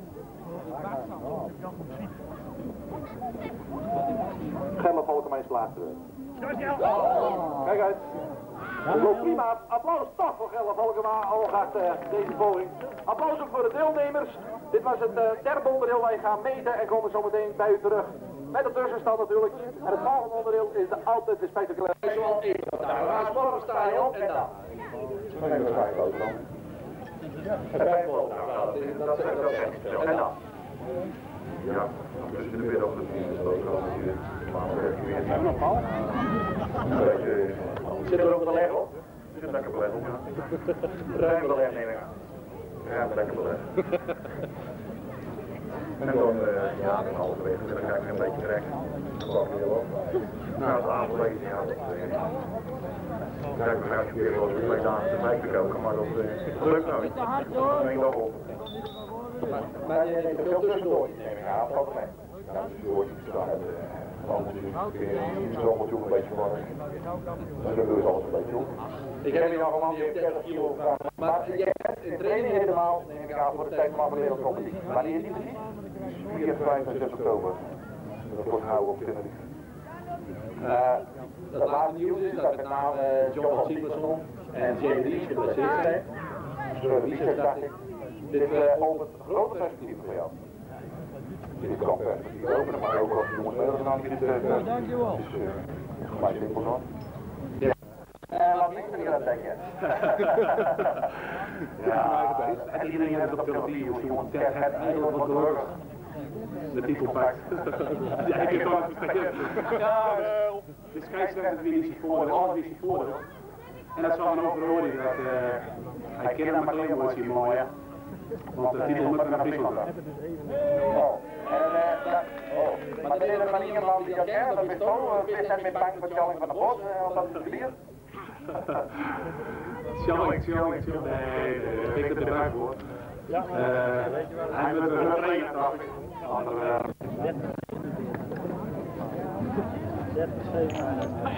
Gerlof Valkenman is laatste. Kijk uit. Het loopt prima af. Applaus toch voor Gerlof Valkenman, ongeacht uh, deze poging. Applaus ook voor de deelnemers. Dit was het uh, derde onderdeel. Wij gaan meten en komen zo meteen bij u terug. Met de tussenstand natuurlijk. En het volgende onderdeel is de altijd de spectaculaire. Zoals eerder. We gaan morgen staan op en dan. Dan hebben we vijf lopen dan. En vijf lopen. Dat is wel en dan. Ja, we zitten weer op de vierde lopen. We hebben nog bal. Zit er ook een beleg op? Er zit lekker beleg op, ja. Ruim beleg neem ik aan. Ruim lekker beleg. En dan, uh, ja, dan halverwege, dan ga ik een beetje trekken. Dan kwam ik weer op. Nou, het avond leeg, ja. Kijk, dan ga ik weer wel twee dagen tegelijk te koken, maar dat uh, lukt nou niet. Dat is nog op. Maar je neemt er veel tussendoor, neem ik aan, valt mee. Ja, tussendoor, dan hebben we anders is het allemaal een beetje warm. Dus dan doe je alles een beetje op. Ik heb hier nog een man die heeft dertig kilo gedaan. Maar je hebt in training helemaal, neem ik aan, voor de tijd van de wereldcompetitie. Wanneer je die ziet? vier, vijf en zes oktober. Dat wordt gehouden op Tenerife. Uh, het laatste nieuws is dat met name uh, John van Sigmarsson en Jamie Lee geblesseerd zijn. Schreeuwen Liesjes, dacht ik. Dit uh, opent grote perspectieven voor jou. Dit kan perspectief openen, maar ook als de jongens mee dan niet dit uh, Dankjewel. Dus uh, gelijk simpel zo. Ja. En wat niks meer aan het denken. Ja, en iedereen heeft het op televisie, jongens. Het eigenlijk wat gelukkig. De titel pakt. Ja, ik heb het gewoon vergeten. Ja, de scheidsrechter wie is voor, alles is voor. En dat zal dan overhoren dat uh, hij kent maar alleen maar zien mooi, ja. Want de titel moet naar Friesland. Oh, en uh, ja, oh. Maar dit is een manier van die dat kennen, dat is zo, we zijn met bang voor Jalling van der Bos, als dat is geleerd. Jalling, Jalling, Jalling, nee, nee, ik heb er erbij voor. Ja, uh, hij moet er een trainer, dacht ik. Andere, dertig, zeven.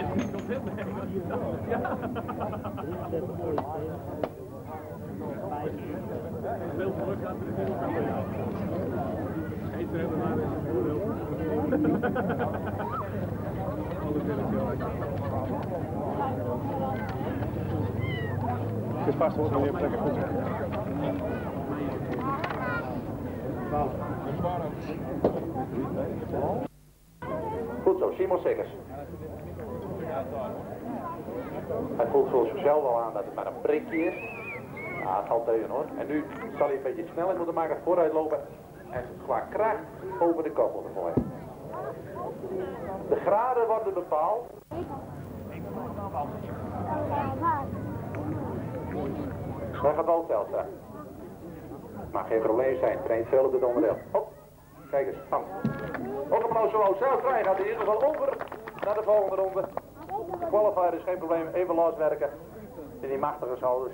Veel geluk aan de wereld. Eten hebben maar het is vast wel weer plekken goed. Goed zo, Simon Sekkers. Hij voelt voor zichzelf wel aan dat het maar een prikje is. Ja, het valt tegen hoor. En nu zal hij een beetje snelheid moeten maken, vooruit lopen en qua kracht over de kop moeten gooien. De graden worden bepaald. Dat gaat wel Telstra. Mag geen probleem zijn, traint veel op dit onderdeel. Hop, kijk eens, bam. Ook applaus zo Telstra, hij gaat in ieder geval over naar de volgende ronde. Qualifier is geen probleem, even loswerken in die machtige schouders.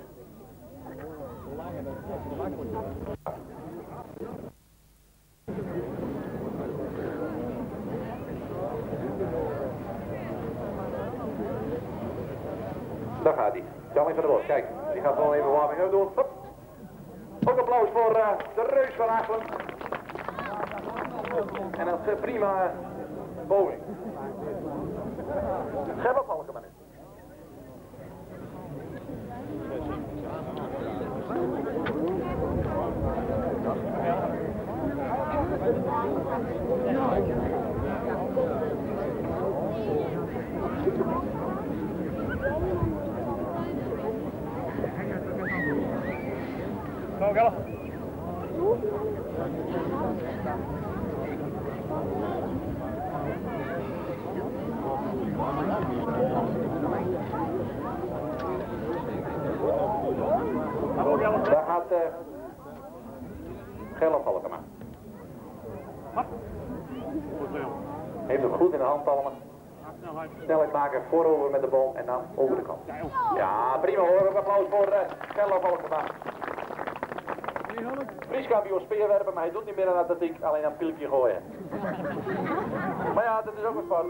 Daar gaat hij. Jan van der Bos, kijk, die gaat gewoon even warming up doen. Hop. Ook applaus voor uh, de reus van Achelen. En dat is uh, prima uh, poging. Gerrit Valkenman nu. Go, go. Daar gaat uh, Gerlof Valkenman. Heeft het goed in de handpalmen. Snelheid maken, voorover met de boom en dan over de kant. Ja, prima hoor. Een applaus voor uh, Gerlof Valkenman. Vrieskampioen speerwerpen, maar hij doet niet meer aan atletiek, alleen aan pilkje gooien. Maar ja, dat is ook een sport.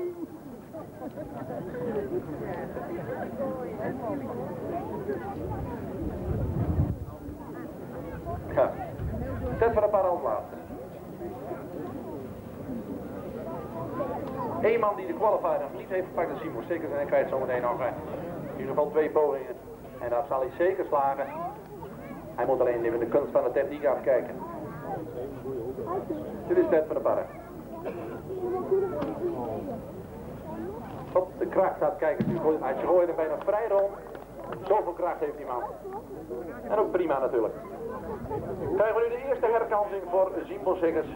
Ja. Zet voor een paar handlaatsen. Eén man die de qualifier nog niet heeft gepakt is Simon Stikkers en hij krijgt zometeen nog in ieder geval twee pogingen. En daar zal hij zeker slagen. Hij moet alleen even de kunst van de techniek afkijken. Dit is Ted van de Parre. Op de kracht gaat kijken. Hij gooit er bijna vrij rond. Zoveel kracht heeft die man. En ook prima natuurlijk. Krijgen we nu de eerste herkansing voor Simon Stikkers.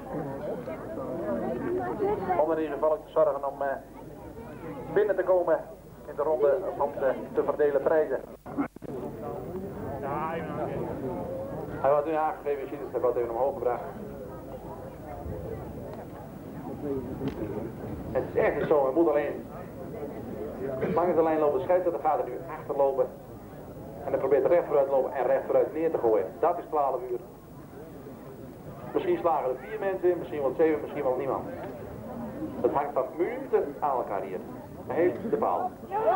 Om in ieder geval te zorgen om uh, binnen te komen in de ronde om te, te verdelen prijzen. Hij wordt nu aangegeven, je ziet het, hij wordt even omhoog gebracht. Het is echt niet zo, hij moet alleen langs de lijn lopen, de scheidsrechter gaat er nu achterlopen. En hij probeert recht vooruit te lopen en recht vooruit neer te gooien. Dat is twaalf uur. Misschien slagen er vier mensen in, misschien wel zeven, misschien wel niemand. Het hangt van minuten aan elkaar hier. Hij heeft de paal.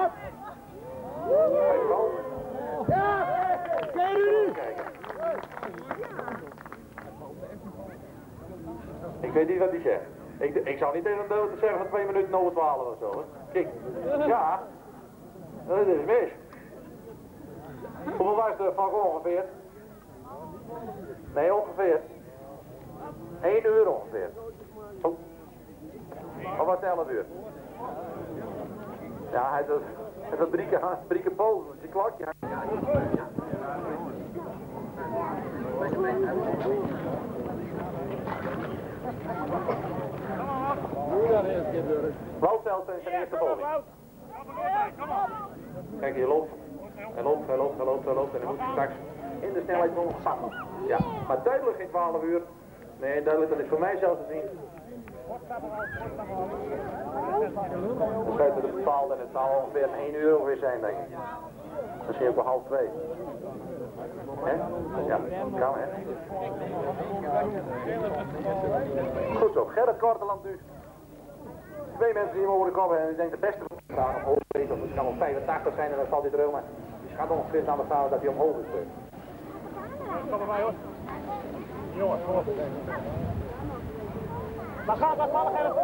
Hij heeft de bal. Kijken. Ik weet niet wat hij zegt. Ik, ik zou niet tegen hem zeggen van twee minuten over twaalf of zo. Hè. Kijk, ja, dat is mis. Hoeveel was het van ongeveer? Nee, ongeveer. één uur ongeveer. Oh. Of was het elf uur? Ja, hij doet, hij doet drie keer, drie keer polen, dus die klokje. Woutveld in zijn eerste poging. Kijk, hij loopt. Hij loopt, hij loopt, hij loopt, hij loopt en hij moet straks in de snelheid nog passen. Ja, maar duidelijk geen twaalf uur. Nee, duidelijk, dat is voor mij zelfs te zien. De scheidsrechter bepaalt en het zal ongeveer één uur ongeveer zijn, denk ik. Misschien ook wel half twee. Hè? Ja, kan hè. Goed zo, Gerrit Korteland nu. Twee mensen die mogen komen en ik denk de beste vraag omhoog is, of het kan wel vijfentachtig zijn en dan zal hij terug, maar die gaat ongeveer aan de staan dat hij omhoog is. Kom erbij hoor. Jongens, kom op. Daar gaat, daar gaat Gerrit.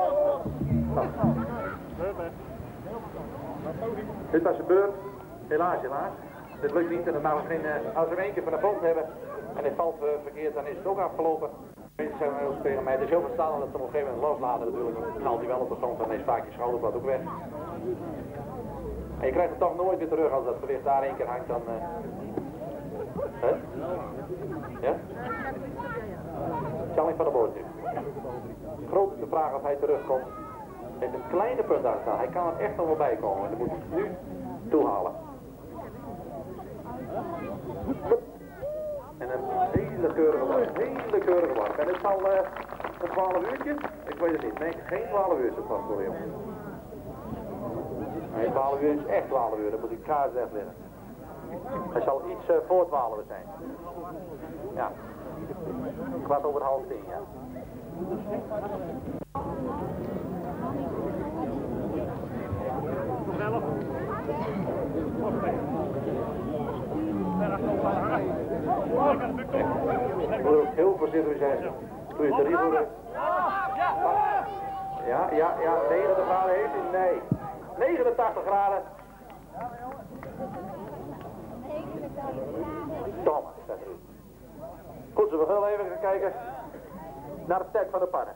Dit was de beurt. Helaas, helaas. Dit lukt niet en dan mag geen, uh, als we hem één keer van de band hebben en hij valt uh, verkeerd, dan is het ook afgelopen. Mensen zeggen ook tegen mij, het is heel verstandig dat ze hem op een gegeven moment loslaten natuurlijk. Dan knalt hij wel op de grond en dan is vaak je schouderblad ook weg. En je krijgt het toch nooit weer terug als dat gewicht daar één keer hangt dan... Uh... Hè? Ja? Jalling van de Boot nu. Groot is de vraag of hij terugkomt. Hij heeft een kleine punt aan staan. Hij kan er echt nog wel bij komen. En dat moet hij nu toehalen. En een hele keurige war. Hele keurige war. En het zal uh, een twaalf uurtje? Ik weet het niet. Nee, geen twaalf uur zo vast voor hem. Nee, twaalf uur is echt twaalf uur, dan moet ik kaars echt liggen. Hij zal iets uh, voor twaalf zijn. Ja. Kwart over half tien, ja. Ik moet ook heel voorzichtig zijn. Doe je het erin voor de... Ja, ja, ja, negentig graden heeft hij? Nee. negenentachtig graden. Thomas, dat is goed. Goed, we gaan even gaan kijken naar het set van de pannen.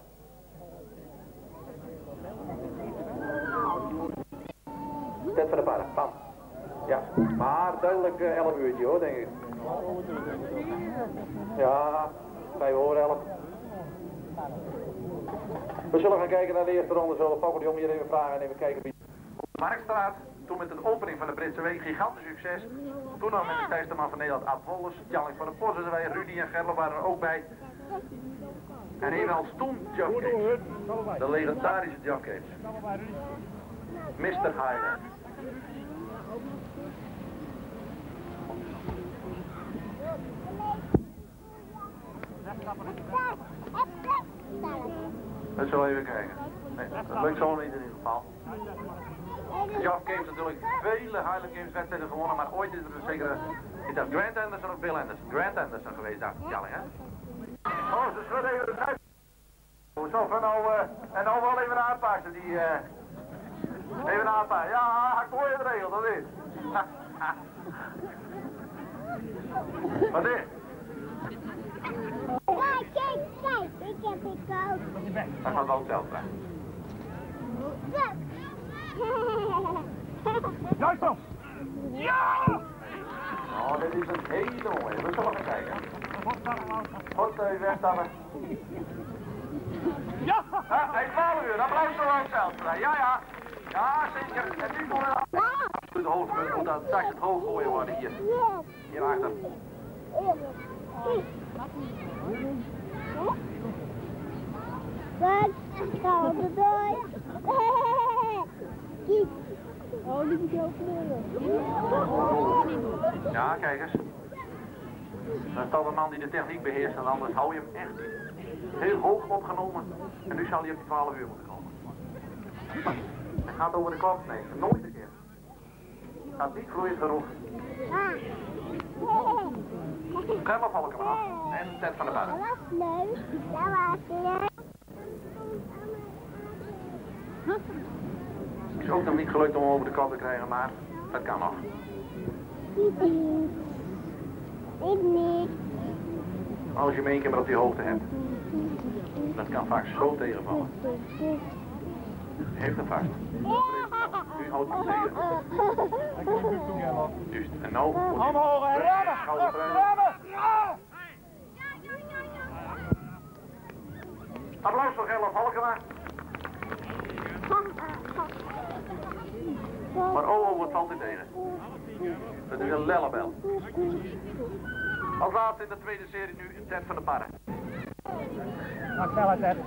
Set van de pannen, bam. Ja, maar duidelijk uh, elf uurtje hoor, denk ik. Ja, vijf voor elf. We zullen gaan kijken naar de eerste ronde, zullen Papa de Jong hier even vragen en even kijken wie... Markstraat, toen met een opening van de Britse Week, gigantisch succes. Toen nog met de stijfste man van Nederland, Ad Wollers, Jalling van der Pos en wij, Rudy en Gerlo waren er ook bij. En evenals toen Geoff Gates, de legendarische Geoff Gates. mister Highland. We zullen even kijken. Nee, dat lukt zo niet in ieder geval. Geoff Games natuurlijk vele Highland Games wedstrijden gewonnen, maar ooit is er een zekere, is dat Grant Anderson of Bill Anderson? Grant Anderson geweest, dacht ik, Jalling, hè? Oh, ze schudden even de tijd. Zo van nou, uh, en nou wel even aanpassen, die, uh, even aanpassen. Ja, ik hoor je het regel, dat is. Wat is? Kijk, kijk, kijk, ik heb het koud. Dat gaat wel zelf zijn. Juist zo! Ja! Oh, dit is een hele mooie. We zullen gaan kijken. Goed, even wegstappen. Ja! Ha, hij is twaalf uur, dan blijft zo lang zelf. Ja, ja. Ja, zeker. En nu voor het hoofd, moet dat straks het hoog gooien worden hier. Hierachter. Wat? Gaan we door? Kijk. Oh, die moet je ook knullen. Ja, kijk eens. Dat is toch een man die de techniek beheerst en anders hou je hem echt heel hoog opgenomen. En nu zal hij op die twaalf uur moeten komen. Hij gaat over de klok, nee, nooit een keer. Gaat niet vloeiend genoeg. Kremmen val ik hem af. En een tent van de buiten. Dat was leuk. Dat was leuk. Het is ook nog niet gelukt om hem over de kop te krijgen, maar dat kan nog. Ik niet. Ik niet. Als je hem één keer maar op die hoogte hebt. Dat kan vaak zo tegenvallen. Heeft hem vast. Nu houdt hij tegen. Juist. En nou moet je... Omhoog en remmen! Remmen! Applaus voor Gerlof Halkema. Maar oh, oh, wat valt hij tegen? Dat is een lellebel. Als laatste in de tweede serie nu een tent van de parren. Nou, snel het net.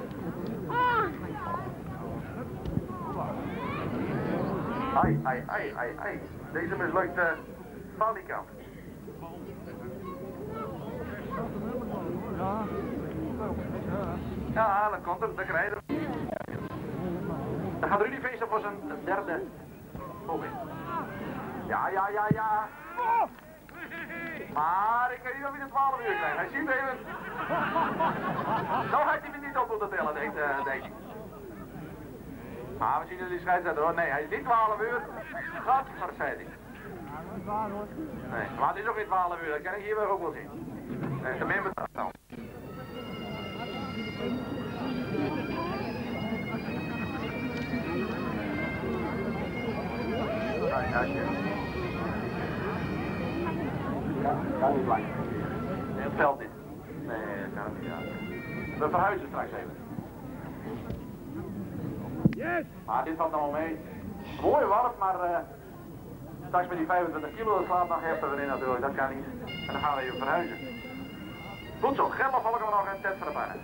Ai, ai, ai, ai, ai. Deze mislukt uh, van die kant. Ja, dat komt hem, dat krijg je. Dan gaat Rudy Feester voor zijn derde poging. Ja, ja, ja, ja. Maar ik weet niet of hij de twaalf uur krijgt. Hij ziet even. Zo gaat hij me niet op moeten tellen, denkt uh, hij. Maar we zien dat die scheidsrechter hoor. Nee, hij is niet twaalf uur. Gadver, zei hij. Nee, maar het is ook niet twaalf uur. Dat kan ik hier weer ook wel zien. Nee, is er meer betaald dan. Ja, ja, kan niet lang. Nee, het veld niet. Nee, dat kan niet. Ja. We verhuizen straks even. Yes! Maar dit valt allemaal mee. Mooi warm, maar uh, straks met die vijfentwintig kilo slaat nog heftiger in natuurlijk. Dat kan niet. En dan gaan we even verhuizen. Goed zo, Gemma volgen we nog een tent van de paarden.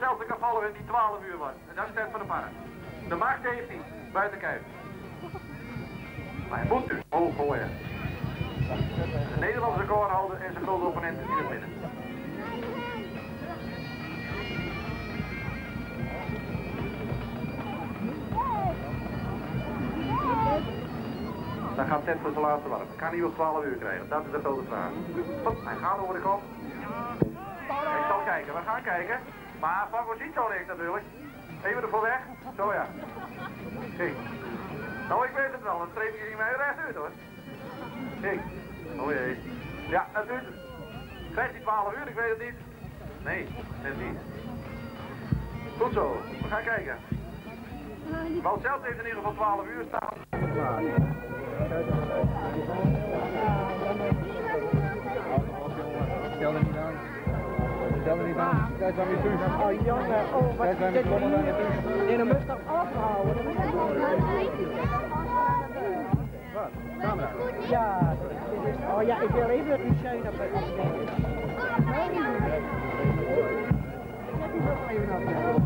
zelfs kan vallen in die twaalf uur was. En dat is Ted van de Park. De macht heeft hij, buiten kijf. Maar hij moet dus hoog gooien. De Nederlandse record houden en zijn grote opponent in het midden. Dan gaat Ted voor zijn laatste warm. Kan hij op twaalf uur krijgen? Dat is de grote vraag. Goed, hij gaat over de kop. Ik zal kijken, we gaan kijken. Maar van voorzien zo ligt natuurlijk. Even ervoor weg. Zo ja. Kijk. Nou, ik weet het wel. Dan streep je niet mij recht uit hoor. Kijk. Oh jee. Ja, dat doet het. vijftien, twaalf uur, ik weet het niet. Nee, net niet. Goed zo. We gaan kijken. Wout zelf heeft in ieder geval twaalf uur staan. Stel er niet aan. Stel er niet aan. Kijk dan weer terug. Oh jongen, oh wat Kijk dan weer komen dan weer terug. Nee, dan moet je toch afhouden. Wat? Camera? Ja, oh ja, ik wil even dat u schuin op het afnemen. Even afnemen.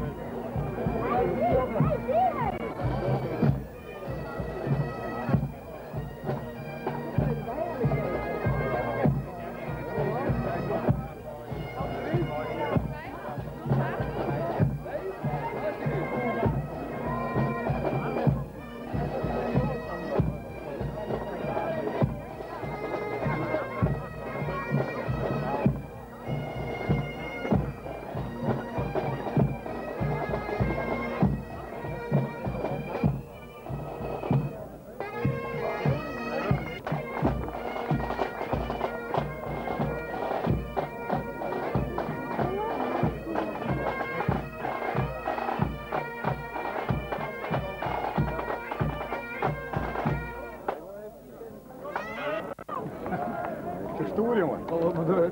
Stoer jongen. Kom op maar door.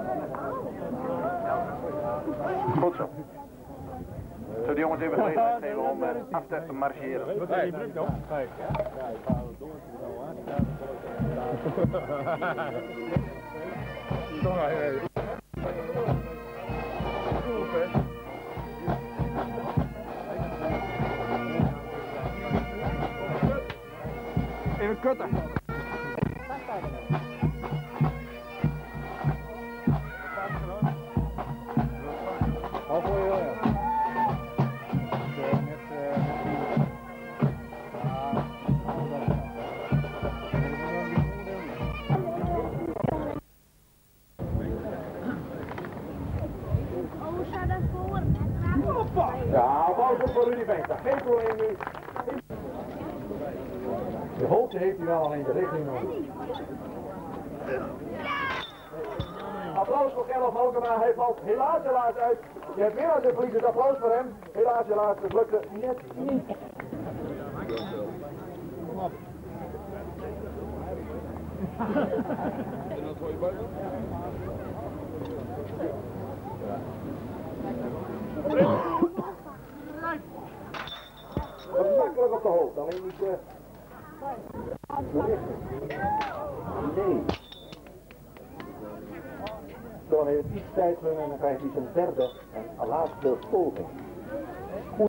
Goed zo. Zo de jongens even gelegenheid geven om uh, af te marcheren. Wat is die brug nog? Kijk. Kom maar even. Even kutten. Ja, applaus voor Rudy Beekta. Geen probleem nu. De hoogte heeft hij wel, alleen de richting nog niet. Applaus voor Gerlof Halkema. Hij valt helaas helaas uit. Je hebt meer dan de politie, dus applaus voor hem. Helaas helaas, het lukte net niet. Wat makkelijk op de hoofd, alleen niet uh, nee. Dan heeft hij iets tijd en dan krijgt hij zijn derde en laatste poging. Goed.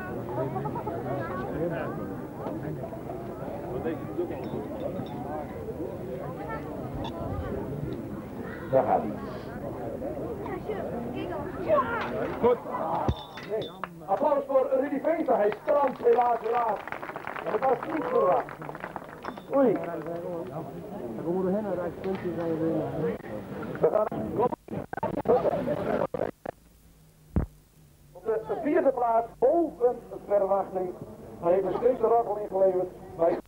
Daar gaat hij. Goed. Nee. Applaus voor Rudy Beekta, hij strandt helaas helaas. Maar dat was niet verwacht. Oei. We moeten hen uit het puntje zijn. We gaan op de vierde plaats, boven de verwachting. Hij heeft een steeds een rakkel ingeleverd. Bij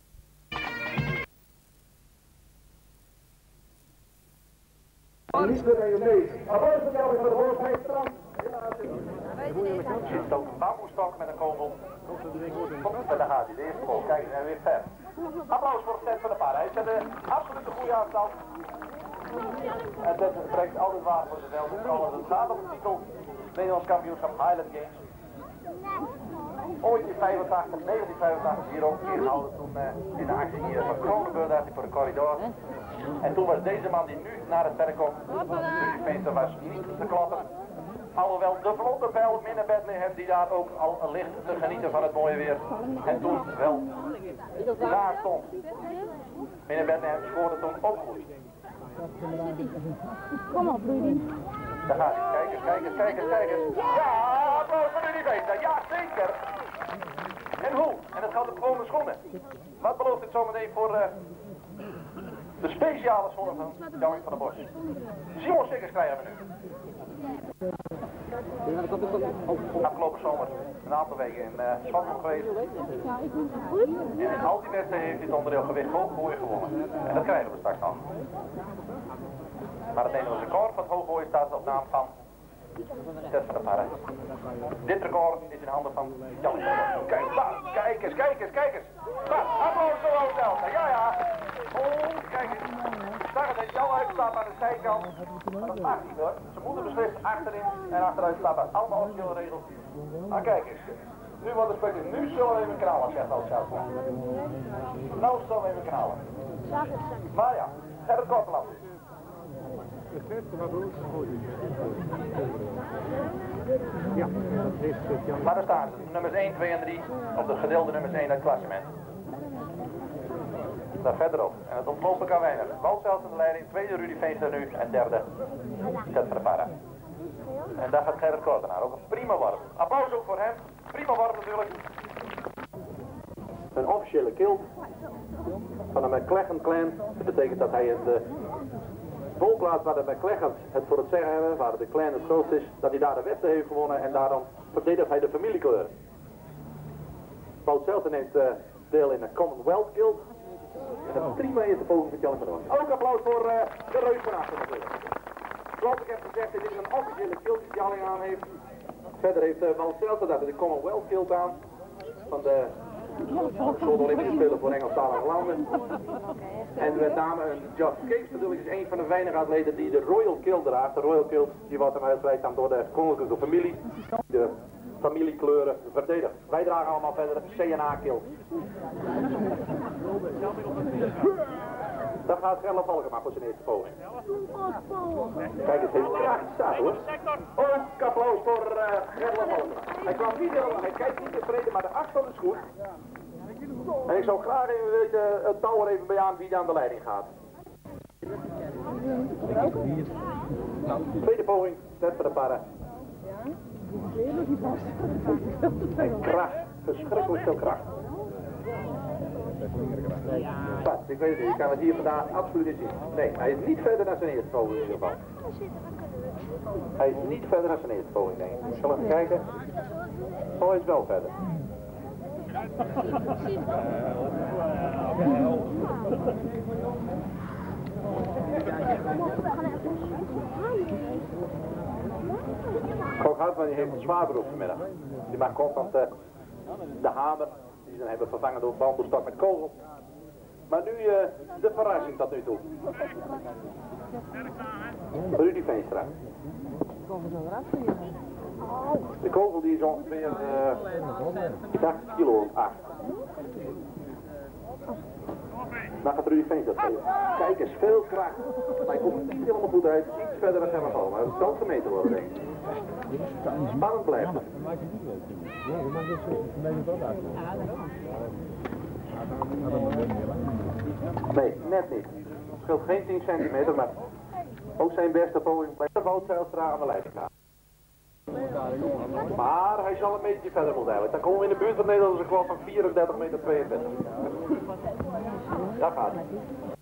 niet meer mee. Applaus voor Kelvin met de hoofd, hij strandt. Er zit ook een bamboestok met een kogel. En daar gaat hij, de eerste bal. Kijk, en weer ver. Applaus voor Ted van de Park. Hij zet een absolute goede afstand. En dat brengt altijd waar voor de Nederlanders. Het gaat om de titel Nederlands kampioenschap Highland Games. Ooit in vijfentachtig, negentien vijfentachtig hier ook hier gehouden toen uh, in de actie hier van Kronenburg daar voor de corridor. En toen was deze man die nu naar het werk komt, Rudy Beekta, was niet te kloppen. Alhoewel de vlotte pijl Minne Bethlehem die daar ook al ligt te genieten van het mooie weer. En toen wel daar stond. Minne Bethlehem scoorde toen ook goed. Kom op, Rudy. Daar gaat hij. Kijk eens, kijk eens, kijk eens, kijk eens. Ja, applaus voor Rudy Veenstra. Ja, zeker. En hoe? En dat gaat op gewone schoenen. Wat belooft het zometeen voor uh, de speciale schoenen van Johnny van der Bos? Simon Sikkers krijgen we nu. Afgelopen zomer, een aantal weken in uh, Zandvoort geweest. En in al die wedstrijden heeft dit onderdeel gewicht hooggooi gewonnen. En dat krijgen we straks nog. Maar het Nederlandse record van het hooggooien staat op naam van Ted van der Parre. Dit record is in handen van Jan. Kijk, daar, kijk eens, kijk eens, kijk eens. Daar, applaus voor Hotel. Ja, ja. Oh, kijk eens. Daar gaat Jan uitstappen aan de zijkant. Dat is achttien hoor. Ze moeten beslist achterin en achteruit stappen. Allemaal officiële regels. Maar kijk eens. Nu wordt het spelen. Nu zullen we even knallen, zegt Hotel. Nou zullen we even knallen. Maar ja, Gerrit Korteland. Ja, maar daar staan ze, nummers één, twee en drie, op de gedeelde nummers één uit het klassement. Daar verderop, en het ontloopt elkaar weinig. Walsveld in de leiding, tweede Rudy Veenstra nu en derde Ted van der Parre. En daar gaat Gerrit Kortenaar, ook een prima worp. Applaus ook voor hem, prima worp natuurlijk. Een officiële kilt van een McCleggan clan, dat betekent dat hij het uh, volplaats waar de McCleggans het voor het zeggen hebben, waar de clan het grootst is, dat hij daar de wedstrijd heeft gewonnen en daarom verdedigt hij de familiekleur. Wout Zelten neemt uh, deel in de Commonwealth Guild. En een prima eerste poging voor Jan van der Bos. Ook applaus voor uh, de reus van achter natuurlijk. Zoals ik heb gezegd, dit is een officiële guild die Jalling aan heeft. Verder heeft uh, Wout Zelten daar de Commonwealth Guild aan. Van de Soort Olympische Spelen voor Engelstalige landen. En met name een Josh Case natuurlijk is een van de weinige atleten die de Royal Kilt draagt. De Royal Kilt die wordt hem uitgebreid dan door de koninklijke familie. De familiekleuren verdedigd. Wij dragen allemaal verder de C N A Kilt. Dan gaat Gerlof Valkema voor zijn eerste poging. Kijk eens, heeft kracht staat hoor. Ook applaus voor uh, Gerlof Valkema. Hij kwam niet helemaal, hij kijkt niet tevreden, maar de afstand is goed. En ik zou graag even weten, het touw er even bij aan wie aan de leiding gaat. Tweede poging, Ted van der Parre. En kracht, verschrikkelijk veel kracht. Pat, ik weet het niet, ik kan het hier vandaag absoluut niet zien. Nee, hij is niet verder naar zijn eerste poging in ieder geval. Hij is niet verder naar zijn eerste poging, denk ik. Ik zal even kijken. Oh, hij is wel verder. Kok Houtman heeft een zwaar beroep vanmiddag. Die maakt constant uh, de hamer, die ze hebben vervangen door een bamboestok met kogel. Maar nu uh, de verrassing tot nu toe. Rudy Veenstra. De kogel die is ongeveer uh, tachtig kilo acht. Dan gaat Rudy Veenstra spelen. Kijk eens, veel kracht. Maar hij komt niet helemaal goed uit. Iets verder dan Gerlof Valkema. Het zal gemeten worden, denk ik. Spannend blijft het. Nee, net niet. Het scheelt geen tien centimeter, maar ook zijn beste poging blijft de Wout Zijlstra aan de leiding gaan. Maar hij zal een beetje verder moeten eigenlijk. Dan komen we in de buurt van het Nederlandse record van vierendertig meter tweeëntwintig. Daar gaat hij.